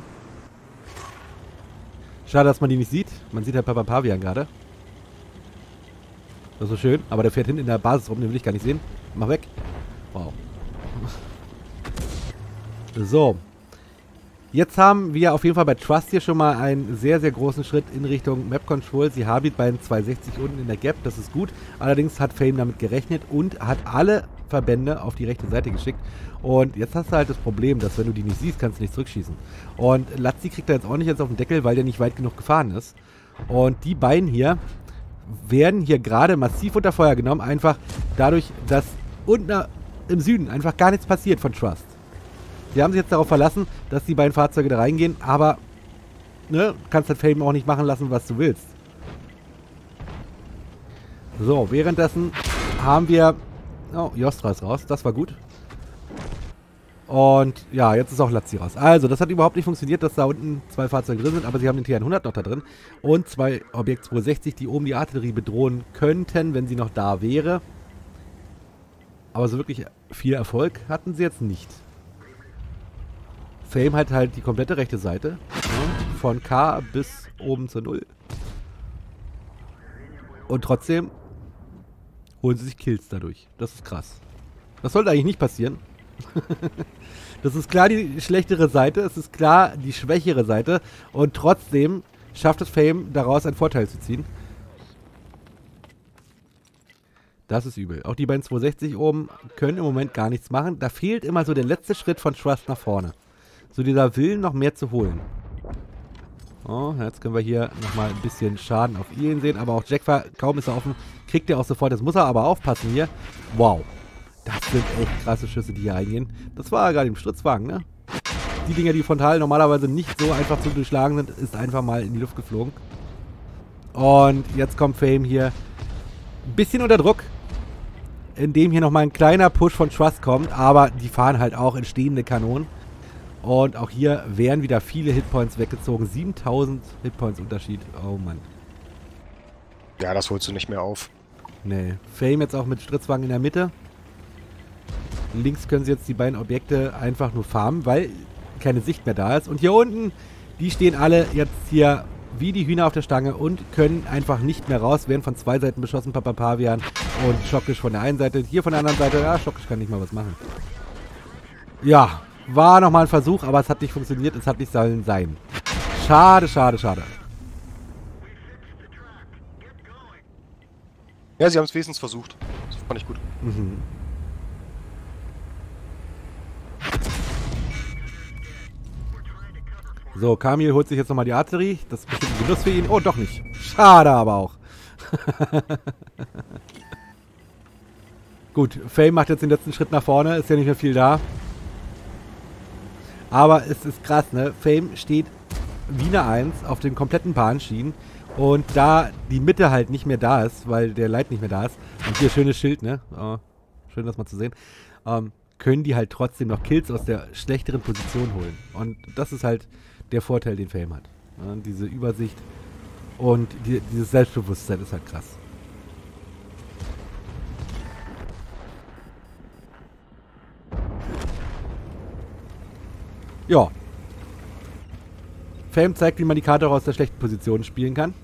Schade, dass man die nicht sieht. Man sieht ja Papa Pavian gerade. Das ist so schön. Aber der fährt hinten in der Basis rum. Den will ich gar nicht sehen. Mach weg. Wow. So. Jetzt haben wir auf jeden Fall bei Trust hier schon mal einen sehr, sehr großen Schritt in Richtung Map Control. Sie haben bei den 260 unten in der Gap. Das ist gut. Allerdings hat Fame damit gerechnet und hat alle Verbände auf die rechte Seite geschickt. Und jetzt hast du halt das Problem, dass wenn du die nicht siehst, kannst du nicht zurückschießen. Und Lazzi kriegt er jetzt auch nicht jetzt auf den Deckel, weil der nicht weit genug gefahren ist. Und die beiden hier werden hier gerade massiv unter Feuer genommen, einfach dadurch, dass unten im Süden einfach gar nichts passiert von Trust. Sie haben sich jetzt darauf verlassen, dass die beiden Fahrzeuge da reingehen, aber ne, kannst halt Fame auch nicht machen lassen, was du willst. So, währenddessen haben wir... Oh, Jostra ist raus. Das war gut. Und ja, jetzt ist auch Lazzi raus. Also, das hat überhaupt nicht funktioniert, dass da unten zwei Fahrzeuge drin sind, aber sie haben den T100 noch da drin. Und zwei Objekt 260, die oben die Artillerie bedrohen könnten, wenn sie noch da wäre. Aber so wirklich viel Erfolg hatten sie jetzt nicht. Fame hat halt die komplette rechte Seite. Ne, von K bis oben zur 0. Und trotzdem holen sie sich Kills dadurch. Das ist krass. Das sollte eigentlich nicht passieren. Das ist klar die schlechtere Seite. Es ist klar die schwächere Seite. Und trotzdem schafft es Fame, daraus einen Vorteil zu ziehen. Das ist übel. Auch die beiden 260 oben können im Moment gar nichts machen. Da fehlt immer so der letzte Schritt von Trust nach vorne. So dieser Willen, noch mehr zu holen. Oh, jetzt können wir hier nochmal ein bisschen Schaden auf ihn sehen. Aber auch Jackfar, kaum ist er offen, kriegt er auch sofort. Jetzt muss er aber aufpassen hier. Wow. Das sind echt krasse Schüsse, die hier eingehen. Das war gerade im Stritzwagen, ne? Die Dinger, die frontal normalerweise nicht so einfach zu durchschlagen sind, ist einfach mal in die Luft geflogen. Und jetzt kommt Fame hier ein bisschen unter Druck. Indem hier nochmal ein kleiner Push von Trust kommt. Aber die fahren halt auch in stehende Kanonen. Und auch hier werden wieder viele Hitpoints weggezogen. 7000 Hitpoints Unterschied. Oh Mann. Ja, das holst du nicht mehr auf. Nee. Fame jetzt auch mit Stritzwagen in der Mitte. Links können sie jetzt die beiden Objekte einfach nur farmen, weil keine Sicht mehr da ist. Und hier unten, die stehen alle jetzt hier wie die Hühner auf der Stange und können einfach nicht mehr raus. Werden von zwei Seiten beschossen, Papa Pavian und Schockisch von der einen Seite. Hier von der anderen Seite, ja, Schockisch kann nicht mal was machen. Ja, war nochmal ein Versuch, aber es hat nicht funktioniert. Es hat nicht sollen sein. Schade, schade, schade. Ja, sie haben es wenigstens versucht. Das fand ich gut. Mhm. So, Kamil holt sich jetzt nochmal die Artillerie. Das ist bestimmt ein Genuss für ihn. Oh, doch nicht. Schade aber auch. Gut, Fame macht jetzt den letzten Schritt nach vorne. Ist ja nicht mehr viel da. Aber es ist krass, ne? Fame steht wie eine 1 auf den kompletten Bahnschienen. Und da die Mitte halt nicht mehr da ist, weil der Light nicht mehr da ist. Und hier schönes Schild, ne? Oh, schön, das mal zu sehen. Können die halt trotzdem noch Kills aus der schlechteren Position holen. Und das ist halt der Vorteil, den Fame hat. Ja, diese Übersicht und dieses Selbstbewusstsein ist halt krass. Ja. Fame zeigt, wie man die Karte auch aus der schlechten Position spielen kann.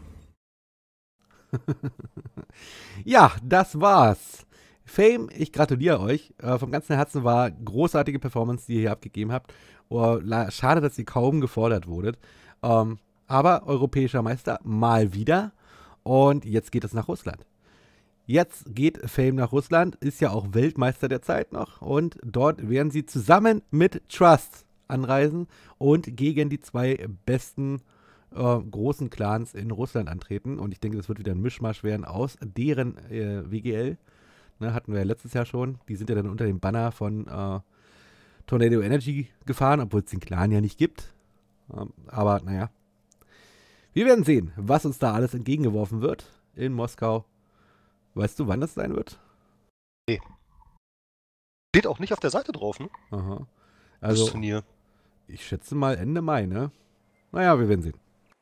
Ja, das war's. Fame, ich gratuliere euch. Vom ganzen Herzen war großartige Performance, die ihr hier abgegeben habt. Oh, schade, dass ihr kaum gefordert wurdet. Aber europäischer Meister mal wieder. Und jetzt geht es nach Russland. Jetzt geht Fame nach Russland, ist ja auch Weltmeister der Zeit noch. Und dort werden sie zusammen mit Trust anreisen und gegen die zwei besten großen Clans in Russland antreten. Und ich denke, das wird wieder ein Mischmasch werden aus deren WGL. Ne, hatten wir ja letztes Jahr schon. Die sind ja dann unter dem Banner von Tornado Energy gefahren, obwohl es den Clan ja nicht gibt. Aber naja. Wir werden sehen, was uns da alles entgegengeworfen wird in Moskau. Weißt du, wann das sein wird? Nee. Steht auch nicht auf der Seite drauf, ne? Aha. Das Also, Turnier. ich schätze mal Ende Mai, ne? Naja, wir werden sehen.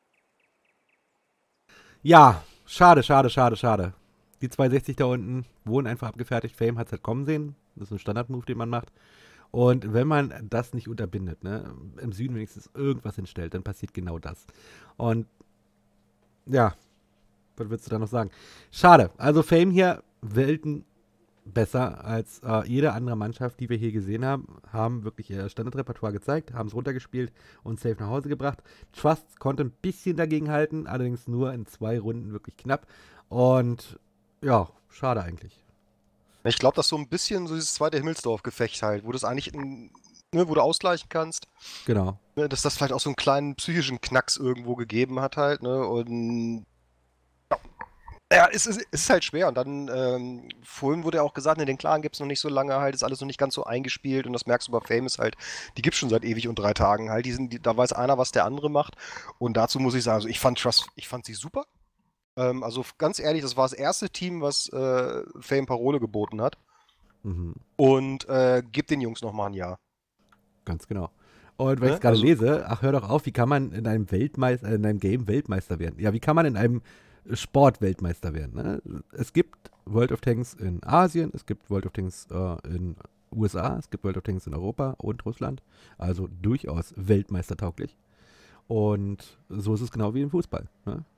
Ja, schade. Die 260 da unten wurden einfach abgefertigt. Fame hat es halt kommen sehen. Das ist ein Standard-Move, den man macht. Und wenn man das nicht unterbindet, ne, im Süden wenigstens irgendwas hinstellt, dann passiert genau das. Und ja, was würdest du da noch sagen? Schade. Also Fame hier, Welten besser als jede andere Mannschaft, die wir hier gesehen haben wirklich ihr Standardrepertoire gezeigt, haben es runtergespielt und safe nach Hause gebracht. Trust konnte ein bisschen dagegen halten, allerdings nur in 2 Runden wirklich knapp. Und ja, schade eigentlich. Ich glaube, das ist so ein bisschen so dieses zweite Himmelsdorf-Gefecht halt, wo du es eigentlich, wo du ausgleichen kannst. Genau. Ne, dass das vielleicht auch so einen kleinen psychischen Knacks irgendwo gegeben hat halt, ne? Und ja, es ist halt schwer. Und dann, vorhin wurde ja auch gesagt, ne, den Clan gibt es noch nicht so lange halt, ist alles noch nicht ganz so eingespielt und das merkst du bei Famous halt, die gibt es schon seit ewig und 3 Tagen halt. Da weiß einer, was der andere macht. Und dazu muss ich sagen, also ich fand sie super. Also ganz ehrlich, das war das erste Team, was Fame Parole geboten hat. Mhm. Und gib den Jungs nochmal ein Jahr. Ganz genau. Und weil ich es gerade lese, ach, hör doch auf, wie kann man in einem Game Weltmeister werden? Ja, wie kann man in einem Sport Weltmeister werden? Ne? Es gibt World of Tanks in Asien, es gibt World of Tanks in USA, es gibt World of Tanks in Europa und Russland. Also durchaus weltmeistertauglich. Und so ist es genau wie im Fußball. Ne?